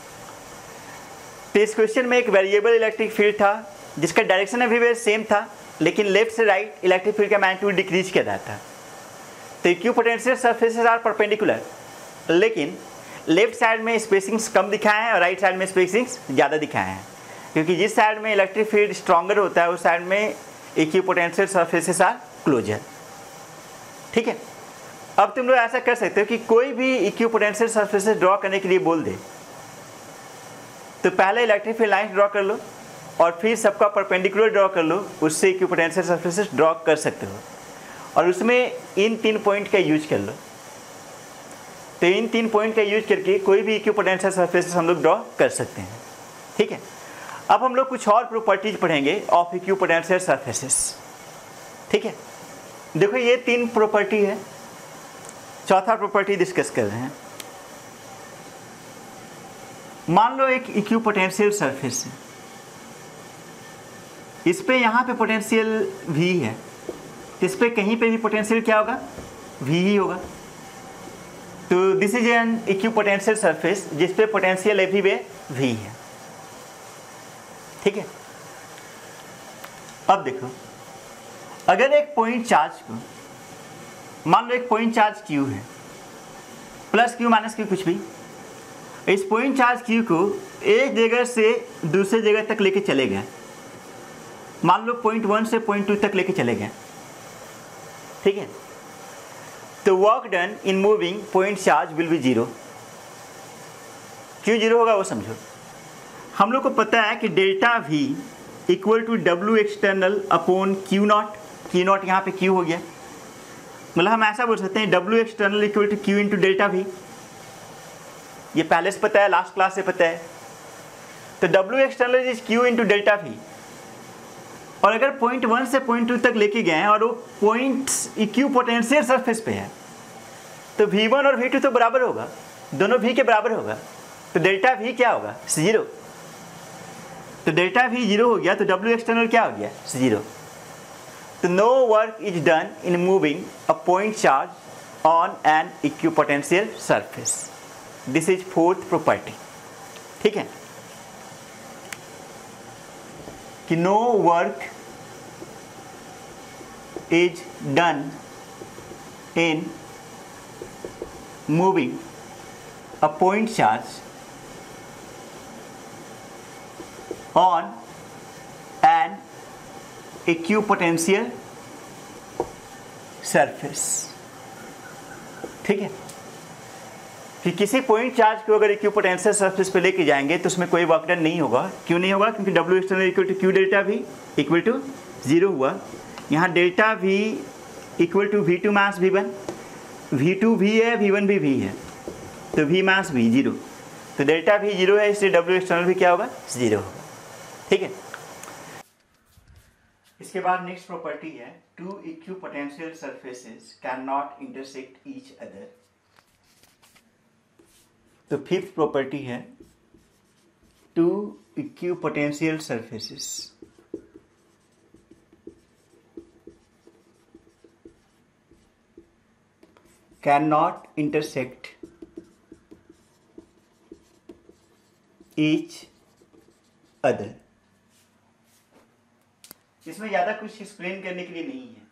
तो इस क्वेश्चन में एक वेरिएबल इलेक्ट्रिक फील्ड था जिसका डायरेक्शन एवरीवेयर सेम था लेकिन लेफ्ट से राइट इलेक्ट्रिक फील्ड का मैग्नीट्यूड डिक्रीज कर रहा था। तो इक्विपोटेंशियल सरफेसेस आर परपेंडिकुलर, लेकिन लेफ्ट साइड में स्पेसिंग्स कम दिखाए हैं और राइट साइड में स्पेसिंग्स ज़्यादा दिखाए हैं, क्योंकि जिस साइड में इलेक्ट्रिक फील्ड स्ट्रॉन्गर होता है उस साइड में इक्विपोटेंशियल सरफेसेस आर क्लोजर, ठीक है। अब तुम लोग ऐसा कर सकते हो कि कोई भी इक्विपोटेंशियल सरफेसेस ड्रॉ करने के लिए बोल दे तो पहले इलेक्ट्रिक फील्ड लाइन ड्रॉ कर लो और फिर सबका परपेंडिकुलर ड्रॉ कर लो, उससे इक्विपोटेंशियल सरफेसेस ड्रॉ कर सकते हो और उसमें इन 3 पॉइंट का यूज कर लो। तो इन 3 पॉइंट का यूज करके कोई भी इक्विपोटेंशियल सरफेसेस हम लोग ड्रॉ कर सकते हैं, ठीक है। अब हम लोग कुछ और प्रॉपर्टीज पढ़ेंगे ऑफ इक्विपोटेंशियल सरफेसेस, ठीक है। देखो ये 3 प्रॉपर्टी है, चौथा प्रॉपर्टी डिस्कस कर रहे हैं। मान लो एक इक्विपोटेंशियल सरफेस है, इस पे यहाँ पे पोटेंशियल V है, इस पे कहीं पे भी पोटेंशियल क्या होगा, V ही होगा। तो this is an equipotential surface जिस पे पोटेंशियल एवरीवेयर V है, ठीक है। अब देखो, अगर एक पॉइंट चार्ज को, मान लो एक पॉइंट चार्ज Q है, प्लस Q माइनस Q कुछ भी, इस पॉइंट चार्ज Q को एक जगह से दूसरे जगह तक लेके चले गए, मान लो पॉइंट 1 से पॉइंट 2 तक लेके चले गए, ठीक है। तो work done in moving point charge will be 0। क्यों 0 होगा वो समझो। हम लोग को पता है कि delta V equal to W external upon Q naught, Q naught यहाँ पे Q हो गया, मतलब हम ऐसा बोल सकते हैं W external equal to Q into delta V। ये पहले से पता है, लास्ट क्लास से पता है। तो W external is Q into delta V, और अगर पॉइंट 1 से पॉइंट 2 तक लेके गए हैं और वो पॉइंट इक्विपोटेंशियल सरफेस पे है तो V1 और V2 तो बराबर होगा, दोनों V के बराबर होगा, तो डेल्टा V क्या होगा, 0। तो डेल्टा V 0 हो गया तो W एक्सटर्नल क्या हो गया, 0। तो no work is done in moving a point charge on an equipotential surface. This is 4th property, ठीक है, कि no work is done in moving a point charge on an equipotential surface। ठीक है, कि किसी पॉइंट चार्ज को अगर equipotential surface पे लेके जाएंगे तो उसमें कोई वर्क डन नहीं होगा। क्यों नहीं होगा? क्योंकि W external equal to Q delta V equal to 0 हुआ। यहाँ delta V equal to V2 minus V1, V2 V है, V1 भी V है, तो V मास V 0, तो डेल्टा V 0 है, इसलिए W एक्सटर्नल भी क्या होगा? 0 होगा। ठीक है, इसके बाद नेक्स्ट प्रॉपर्टी है two equipotential surfaces can not intersect each other. तो फिफ्थ प्रॉपर्टी है two equipotential surfaces can not intersect each other. इसमें ज़्यादा कुछ एक्सप्लेन करने के लिए नहीं है।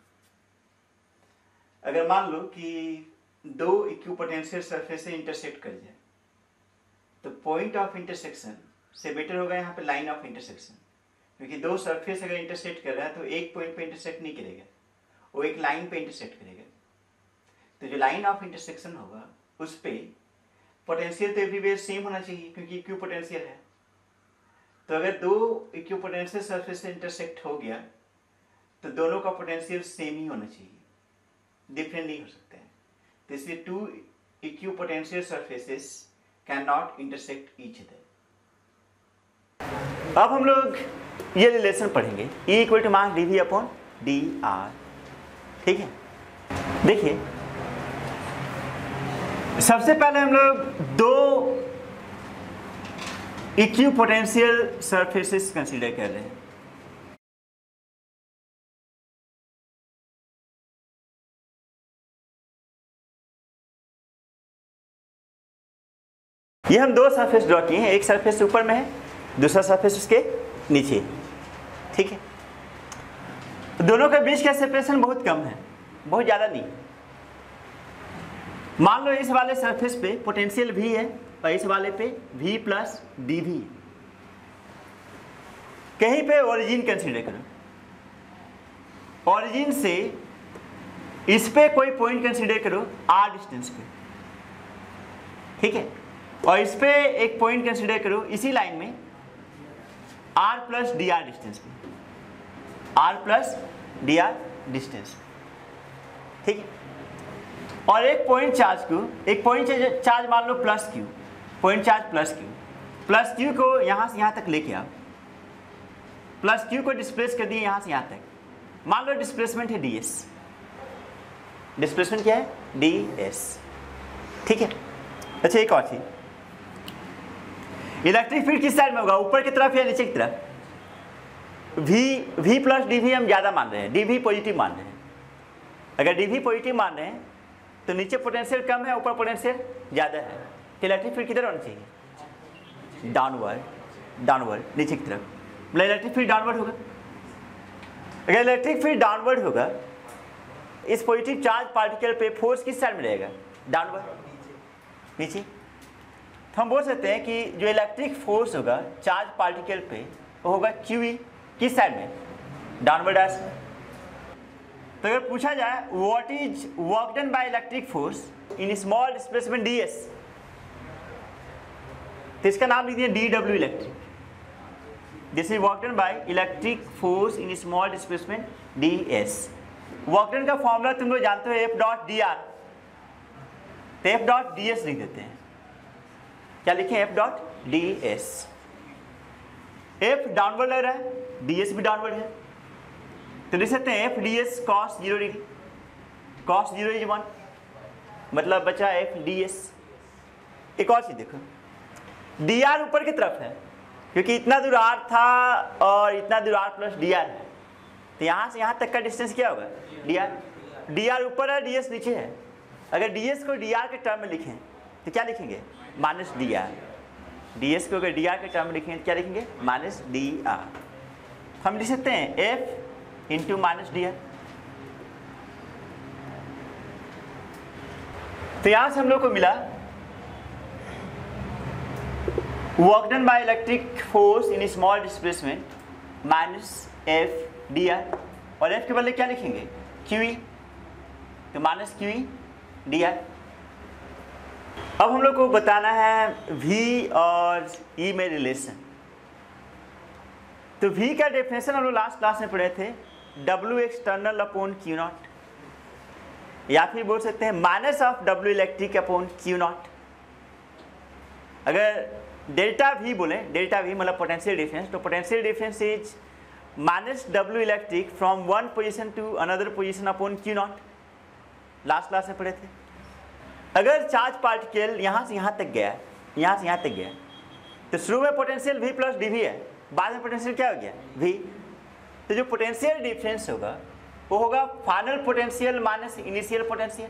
अगर मान लो कि दो इक्विपोटेंशियल सरफेस से इंटरसेक्ट कर जाए तो पॉइंट ऑफ इंटरसेक्शन से बेटर होगा यहाँ पे लाइन ऑफ इंटरसेक्शन, क्योंकि दो सरफेस अगर इंटरसेक्ट कर रहा है तो एक पॉइंट पे इंटरसेक्ट नहीं करेगा, वो एक लाइन पे इंटरसेक्ट करेगा। तो जो लाइन ऑफ इंटरसेक्शन होगा उस पर पोटेंशियल तो एवरीवेयर सेम होना चाहिए, क्योंकि इक्विपोटेंशियल है। तो अगर दो इक्विपोटेंशियल सरफेस से इंटरसेक्ट हो गया तो दोनों का पोटेंशियल सेम ही होना चाहिए, डिफरेंट नहीं हो सकता है। तो इसलिए two equipotential surfaces can not intersect each other. अब हम लोग ये रिलेशन पढ़ेंगे, E equal to minus dV upon dr। ठीक है, देखिए सबसे पहले हम लोग दो इक्विपोटेंशियल सरफेसेस कंसीडर कर रहे हैं। ये हम दो सरफेस ड्रॉ किए हैं, एक सरफेस ऊपर में है, दूसरा सरफेस उसके नीचे। ठीक है, दोनों के बीच का सेपरेशन बहुत कम है, बहुत ज़्यादा नहीं। मान लो इस वाले सरफेस पे पोटेंशियल V है और इस वाले पे V प्लस dV। कहीं पे ओरिजिन कंसीडर करो, ओरिजिन से इस पे कोई पॉइंट कंसीडर करो r डिस्टेंस पे। ठीक है, और इस पे एक पॉइंट कंसीडर करो इसी लाइन में r प्लस dr डिस्टेंस पे, r प्लस dr डिस्टेंस। ठीक है, और एक पॉइंट चार्ज मान लो plus Q, point charge plus Q को यहाँ से यहाँ तक लेके आओ, प्लस Q को डिस्प्लेस कर दिए यहाँ से यहाँ तक। मान लो डिस्प्लेसमेंट है ds, डिस्प्लेसमेंट क्या है? ds। ठीक है, अच्छा एक और चीज, इलेक्ट्रिक फील्ड किस साइड में होगा, ऊपर की तरफ या नीचे की तरफ? V प्लस dV हम ज़्यादा मान रहे हैं, dV पॉजिटिव मान रहे हैं। अगर dV पॉजिटिव मान रहे हैं तो नीचे पोटेंशियल कम है, ऊपर पोटेंशियल ज़्यादा है, तो इलेक्ट्रिक फील्ड किधर होना चाहिए? डाउनवर्ड, नीचे की तरफ। मतलब इलेक्ट्रिक फील्ड डाउनवर्ड होगा। अगर इलेक्ट्रिक फील्ड डाउनवर्ड होगा, इस पॉजिटिव चार्ज पार्टिकल पे फोर्स किस साइड में रहेगा? डाउनवर्ड, नीचे। तो हम बोल सकते हैं कि जो इलेक्ट्रिक फोर्स होगा चार्ज पार्टिकल पे वो होगा QE, किस साइड में? डाउनवर्ड डायरेक्शन में। तो अगर पूछा जाए what is work done by electric force in small displacement ds, तो इसका नाम लिख दिए dW electric. This is work done by electric force in small displacement ds। Work done का फॉर्मूला तुम लोग जानते हो, F डॉट dr, तो F डॉट ds लिख देते हैं। क्या लिखें? F dot ds। F downward लग रहा है, ds भी डाउनवर्ड है, तो लिख सकते हैं F ds cos 0 degree, cos 0 इज 1, मतलब बचा F ds। एक और चीज देखो, dr ऊपर की तरफ है, क्योंकि इतना दूर r था और इतना दूर r प्लस dr है, तो यहाँ से यहाँ तक का डिस्टेंस क्या होगा? dr ऊपर है, ds नीचे है। अगर ds को dr के टर्म में लिखें तो क्या लिखेंगे? Minus dr। ds को अगर dr के टर्म में लिखेंगे तो क्या लिखेंगे? Minus dr। हम लिख सकते हैं F इंटू माइनस dr। तो यहां से हम लोग को मिला work done by electric force in small displacement minus F D R, और एफ के बदले क्या लिखेंगे क्यू, तो माइनस क्यू डी आर। अब हम लोग को बताना है V और E में रिलेशन। तो V का डेफिनेशन हम लोग लास्ट क्लास में पढ़े थे, W external upon Q naught, या फिर बोल सकते हैं minus of W electric upon Q naught. अगर डेल्टा V बोले, डेल्टा V मतलब पोटेंशियल डिफरेंस, तो potential difference is minus W electric from one position to another position upon Q naught, last class में पढ़े थे। अगर चार्ज पार्टिकल यहाँ से यहाँ तक गया, यहाँ से यहाँ तक गया, तो शुरू में पोटेंशियल V प्लस dV है, बाद में पोटेंशियल क्या हो गया V। तो जो पोटेंशियल डिफरेंस होगा वो होगा final potential minus initial potential,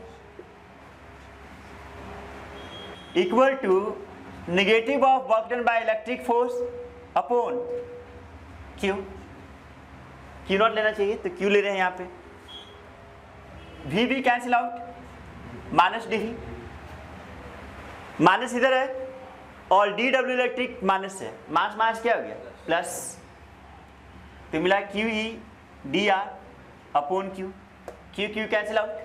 equal to negative of work done by electric force upon Q। Q not लेना चाहिए तो Q ले रहे हैं यहाँ पे, V भी cancel out, minus dV, minus इधर है और dW इलेक्ट्रिक माइनस है, माइनस माइनस क्या हो गया प्लस, तो मिला QE dr upon Q, Q cancel out,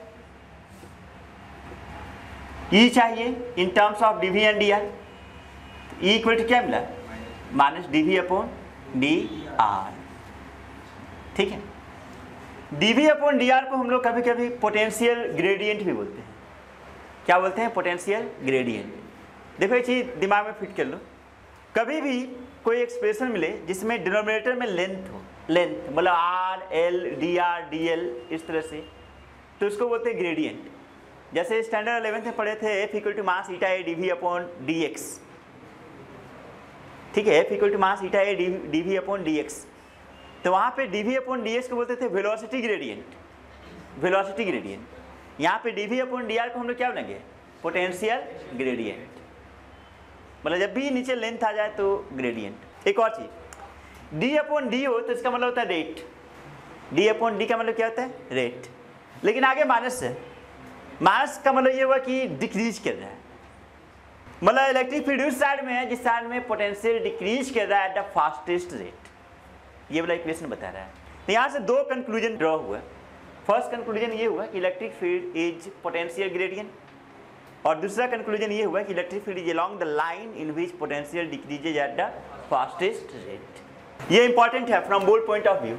E चाहिए in terms of dV and dr, E equal to क्या मिला माइनस dV अपॉन dr, ठीक है। dV अपॉन dr को हम लोग कभी कभी पोटेंशियल ग्रेडियंट भी बोलते हैं। क्या बोलते हैं पोटेंशियल ग्रेडियंट। देखो ये चीज दिमाग में फिट कर लो, कभी भी कोई एक्सप्रेशन मिले जिसमें डिनोमिनेटर में लेंथ हो, लेंथ मतलब R L D R D L इस तरह से, तो उसको बोलते हैं ग्रेडियंट। जैसे स्टैंडर्ड 11th में पढ़े थे F equal to minus eta A DV upon D X, ठीक है, F equal to minus eta A DV upon D X, तो वहाँ पे डीवी अपॉन डी एक्स को बोलते थे वेलोसिटी ग्रेडियंट, वेलोसिटी ग्रेडियंट। यहाँ पे डीवी अपॉन डी आर को हम लोग क्या बोलेंगे पोटेंशियल ग्रेडियंट, मतलब जब भी नीचे लेंथ आ जाए तो ग्रेडियंट। एक और चीज डी अपॉन डी हो तो इसका मतलब होता है रेट, डी अपॉन डी का मतलब क्या होता है रेट, लेकिन आगे माइनस है, माइनस का मतलब ये हुआ कि डिक्रीज कर रहा है, मतलब इलेक्ट्रिक फील्ड उस साइड में है जिस साइड में पोटेंशियल डिक्रीज कर रहा है एट द फास्टेस्ट रेट, ये वाला इक्वेशन बता रहा है। तो यहाँ से दो कंक्लूजन ड्रॉ हुआ। फर्स्ट कंक्लूजन ये हुआ कि electric field is potential gradient, और दूसरा कंक्लूजन ये हुआ कि electric field is along the line in which potential decreases at the fastest rate. ये इंपॉर्टेंट है from both point of view,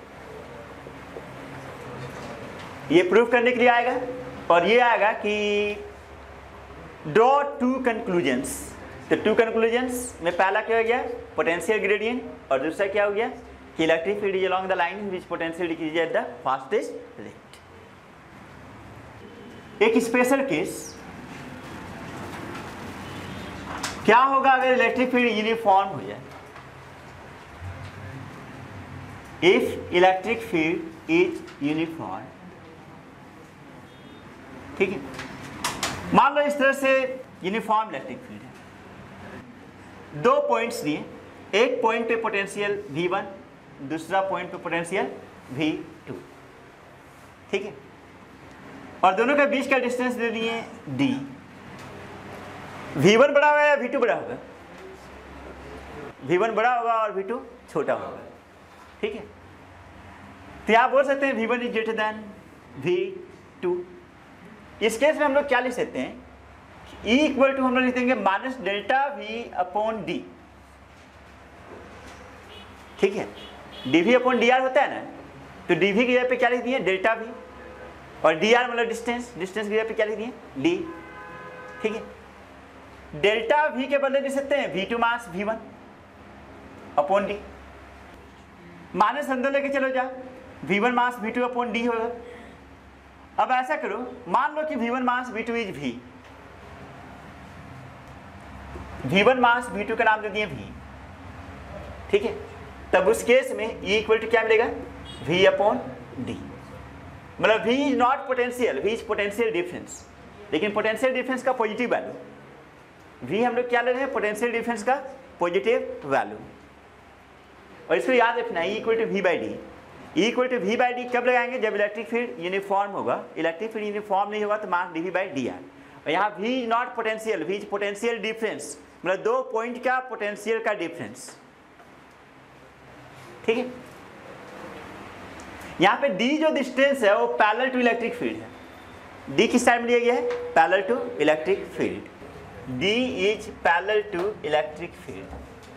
ये प्रूव करने के लिए आएगा, और ये आएगा कि ड्रॉ टू कंक्लूजन्स। तो टू कंक्लूजन्स में पहला क्या हो गया पोटेंशियल ग्रेडियंट, और दूसरा क्या हो गया कि electric field is along the line in which potential decreases at the fastest rate. एक स्पेशल केस, क्या होगा अगर इलेक्ट्रिक फील्ड यूनिफॉर्म हो जाए, if electric field is uniform, ठीक है। मान लो इस तरह से यूनिफॉर्म इलेक्ट्रिक फील्ड है, दो पॉइंट्स दिए, एक पॉइंट पे पोटेंशियल V1, दूसरा पॉइंट पे पोटेंशियल V2, ठीक है, और दोनों के बीच का डिस्टेंस दे दिए D। V1 बड़ा होगा या V2 बड़ा होगा, V1 बड़ा होगा और V2 छोटा होगा, ठीक है। तो आप बोल सकते हैं V1 is greater then V2। इस केस में हम लोग क्या लिख सकते हैं E इक्वल टू हम लोग लिख देंगे minus delta V upon D, ठीक है। dV अपॉन डी आर होता है ना, तो dV की जगह पे क्या लिख दिए डेल्टा V, और डी आर मतलब डिस्टेंस, डिस्टेंस की जगह पे क्या लिख दिए D, ठीक है। डेल्टा V के बदले दे सकते हैं V2 minus V1 upon D, minus अंदर लेके चलो जा, V1 मास V2 अपॉन डी होगा। अब ऐसा करो, मान लो कि V1 mass V2 is V, V1 mass V2 का नाम दे दिए V, ठीक है। तब उस केस में E इक्वल टू क्या मिलेगा V अपॉन डी, मतलब V is not potential, V is potential difference, लेकिन पोटेंशियल डिफरेंस का पॉजिटिव वैल्यू, V हम लोग क्या ले रहे हैं पोटेंशियल डिफरेंस का पॉजिटिव वैल्यू। और इसको याद रखना E equal to V by D, E equal to V by D कब लगाएंगे जब इलेक्ट्रिक फील्ड यूनिफॉर्म होगा, इलेक्ट्रिक फील्ड यूनिफॉर्म नहीं होगा तो minus dV by D R, और यहाँ V not potential, V potential difference, मतलब दो पॉइंट का पोटेंशियल का डिफरेंस। ठीक है, यहाँ पे D जो डिस्टेंस है वो पैरेलल टू इलेक्ट्रिक फील्ड है। D किस साइड में दिया गया है? Parallel to electric field. D is parallel to electric field.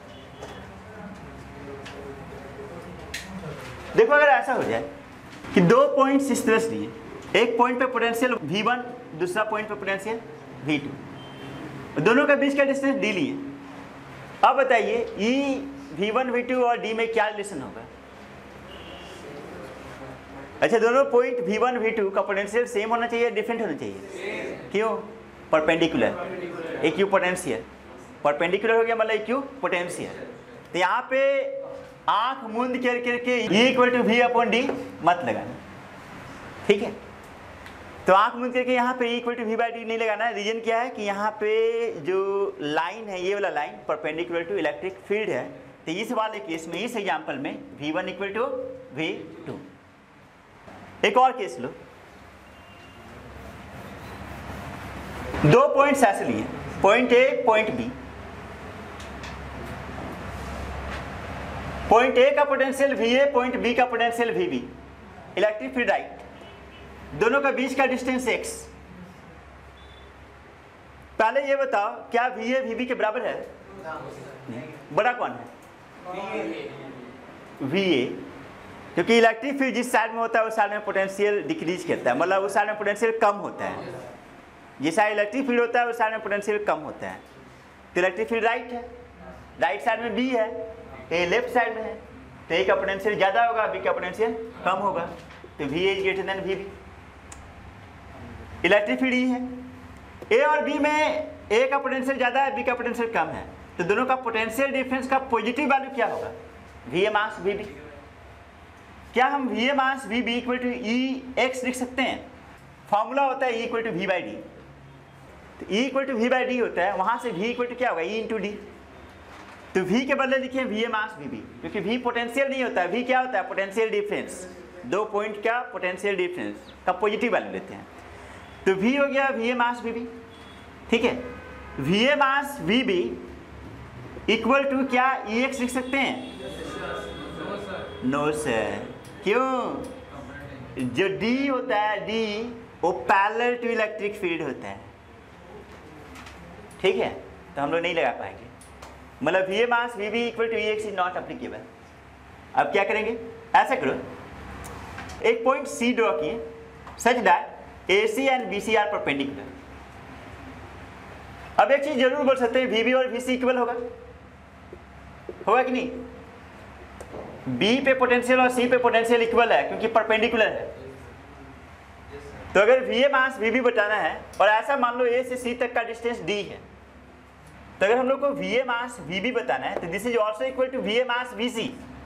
देखो अगर ऐसा हो जाए कि दो पॉइंट्स इस तरह से दिए, एक पॉइंट पे पोटेंशियल V1, दूसरा पॉइंट पे पोटेंशियल V2, दोनों के बीच का डिस्टेंस D लिए। अब बताइए E V1 V2 और D में क्या रिलेशन होगा? अच्छा, दोनों पॉइंट V1 V2 का पोटेंशियल सेम होना चाहिए, डिफरेंट होना चाहिए? क्यों? परपेंडिकुलर, एक क्यू पोटेंशियल, परपेंडिकुलर हो गया मतलब एक क्यू पोटेंशियल। तो यहाँ पे आंख मूंद करके E equal to V upon D मत लगाना, ठीक है? तो आंख मूंद करके यहाँ पे E equal to V by D नहीं लगाना है। रीजन क्या है कि यहाँ पे जो लाइन है, ये वाला line perpendicular to electric field है। तो इस वाले केस में, इस एग्जाम्पल में V1 इक्वल टू V2। एक और केस लो, दो पॉइंट्स ऐसे लिए, point A point B. Point A का पोटेंशियल VA, पॉइंट बी का potential VB, electric field right, दोनों का बीच का डिस्टेंस x। पहले ये बताओ क्या VA VB के बराबर है? बड़ा कौन है? VA, क्योंकि इलेक्ट्रिक फील्ड जिस साइड में होता है उस साइड में पोटेंशियल डिक्रीज करता है, मतलब उस साइड में पोटेंशियल कम होता है। जिस साइड इलेक्ट्रिक फील्ड होता है उस साइड में पोटेंशियल कम होता है। तो इलेक्ट्रिक फील्ड राइट है, राइट साइड में B है, ए लेफ्ट साइड में है, तो ए का पोटेंशियल ज़्यादा होगा, बी का पोटेंशियल कम होगा। तो VA is greater than VB। Electric field E है, ए और बी में ए का पोटेंशियल ज़्यादा है, बी का पोटेंशियल कम है, तो दोनों का पोटेंशियल डिफरेंस का पॉजिटिव वैल्यू क्या होगा? VA minus VB। क्या हम VA minus VB equal to EX लिख सकते हैं? फॉर्मूला होता है E equal to V by D. तो E equal to V by D होता है, वहाँ से V इक्वल टू क्या होगा? E into D. तो V के बदले लिखिए VA मास VB, क्योंकि V पोटेंशियल नहीं होता है, V क्या होता है? पोटेंशियल डिफरेंस, दो पॉइंट का पोटेंशियल डिफरेंस का पॉजिटिव वैल्यू लेते हैं। तो V हो गया VA मास VB, ठीक है? VA minus VB equal to क्या EX लिख सकते हैं? नो सर, क्यों? जो D होता है, D वो पैरेलल टू इलेक्ट्रिक फील्ड होता है, ठीक है? तो हम लोग नहीं लगा पाएंगे, मतलब VA minus VB equal to EX is not applicable. अब क्या करेंगे? ऐसा करो, एक पॉइंट C ड्रॉ किए such that AC and BC are perpendicular. अब एक चीज जरूर बोल सकते हैं, VB और VC इक्वल होगा, होगा कि नहीं? B पे पोटेंशियल और C पे पोटेंशियल इक्वल है क्योंकि परपेंडिकुलर है। तो अगर VA मास VB बताना है और ऐसा मान लो A से C तक का डिस्टेंस D है, तो अगर हम लोग को VA मास VB बताना है तो this is also equal to VA minus VC।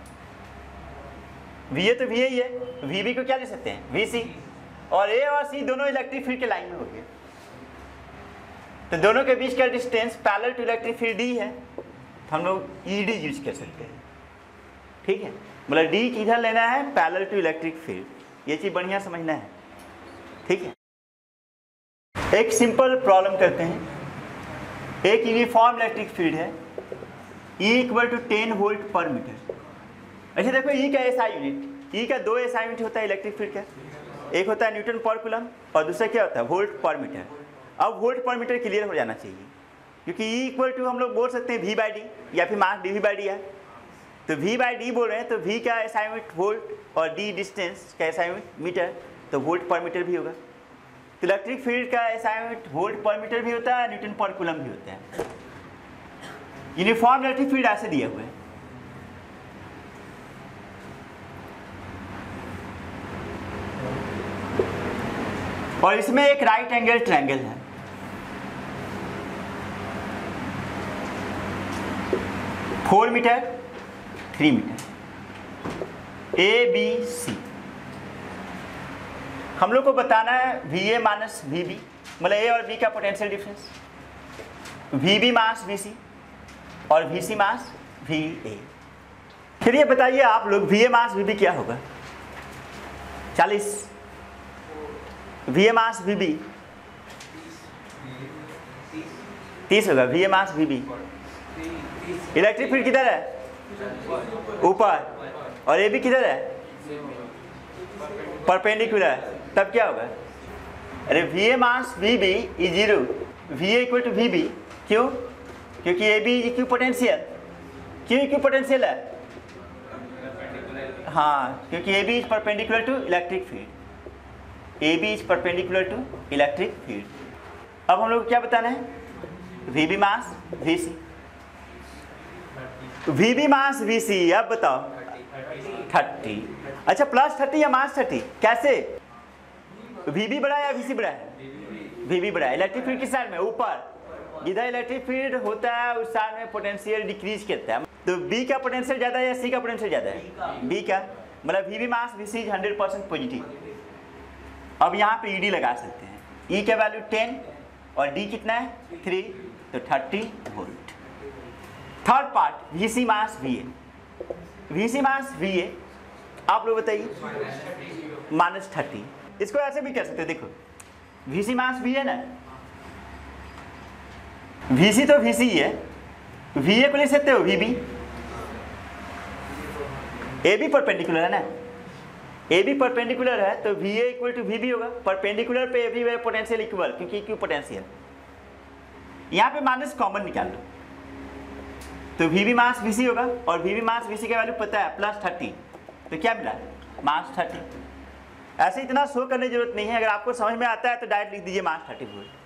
VA तो VA ही है, VB को क्या ले सकते हैं? VC। और A और C दोनों इलेक्ट्रिक फील्ड के लाइन में हो गए, तो दोनों के बीच का distance parallel to electric field D है, तो हम लोग ED यूज कर सकते हैं, ठीक है? मतलब D किधर लेना है? Parallel to electric field. ये चीज बढ़िया समझना है, ठीक है? एक सिंपल प्रॉब्लम करते हैं। एक यूनिफॉर्म इलेक्ट्रिक फील्ड है, E equal to 10 volt per metre. अच्छा देखो, E का SI यूनिट, E का दो SI यूनिट होता है इलेक्ट्रिक फील्ड का, एक होता है न्यूटन पर कूलम और दूसरा क्या होता है? Volt per metre. अब वोल्ट पर मीटर क्लियर हो जाना चाहिए, क्योंकि E इक्वल टू हम लोग बोल सकते हैं V बाई डी या फिर मास dV बाई डी है। तो V बाई डी बोल रहे हैं तो V का SI यूनिट वोल्ट और D डिस्टेंस का SI यूनिट मीटर, तो वोल्ट पर मीटर भी होगा। तो इलेक्ट्रिक फील्ड का SI unit volt per metre भी होता है, न्यूटन पर कूलम भी होता है। यूनिफॉर्म इलेक्ट्रिक फील्ड ऐसे दिए हुए हैं। और इसमें एक राइट एंगल ट्रायंगल है, फोर मीटर 3 मीटर, ABC। हम लोग को बताना है VA माइनस VB, मतलब A और B का पोटेंशियल डिफरेंस, VB मास VC और VC मास VA। फिर ये बताइए आप लोग VA मास VB क्या होगा? 40। VA मास VB 30 होगा। V A minus V B. Electric field किधर है? ऊपर। और ए बी किधर है? परपेंडिकुलर। तब क्या होगा? अरे V A minus V B is 0, V A equal to V B. क्यों? क्योंकि ए बी इक्वी पोटेंशियल। क्यों इक्वी पोटेंशियल है? हाँ, क्योंकि A B is perpendicular to electric field. A B is perpendicular to electric field. अब हम लोग को क्या बताना है? V B minus V C. V B minus V C. अब बताओ 30। अच्छा, प्लस 30 या मास 30? कैसे? वी बी बड़ा है या वी सी बड़ा है? वी बी बड़ा है। इलेक्ट्रिक फील्ड किस साइड में? ऊपर। जिधर इलेक्ट्रिक फील्ड होता है उस साइड में पोटेंशियल डिक्रीज करता है। तो बी का पोटेंशियल ज़्यादा है या सी का पोटेंशियल ज़्यादा है? बी का। मतलब V B minus V C is 100% positive. अब यहाँ पे ईडी लगा सकते हैं। ई का वैल्यू 10 और डी कितना है? 3, तो 30 volt. Third part, V C minus V A. V C minus V A आप लोग बताइए। -30। इसको ऐसे भी कर सकते हैं, देखो वी सी मास वी है ना, वी सी तो वी सी ही है, वी ए को ले सकते हो V B. A B perpendicular है ना, ए बी परपेंडिकुलर है तो V A equal to V B होगा। परपेंडिकुलर पे एवरीवेयर पोटेंशियल इक्वल, क्योंकि इक्वी पोटेंशियल। यहाँ पे माइनस कॉमन निकाल लो तो V B minus V C होगा। और V B minus V C का वैल्यू पता है +30, तो क्या मिला? -30। ऐसे इतना शो करने की जरूरत नहीं है। अगर आपको समझ में आता है तो डायरेक्ट लिख दीजिए -30 वोल्ट।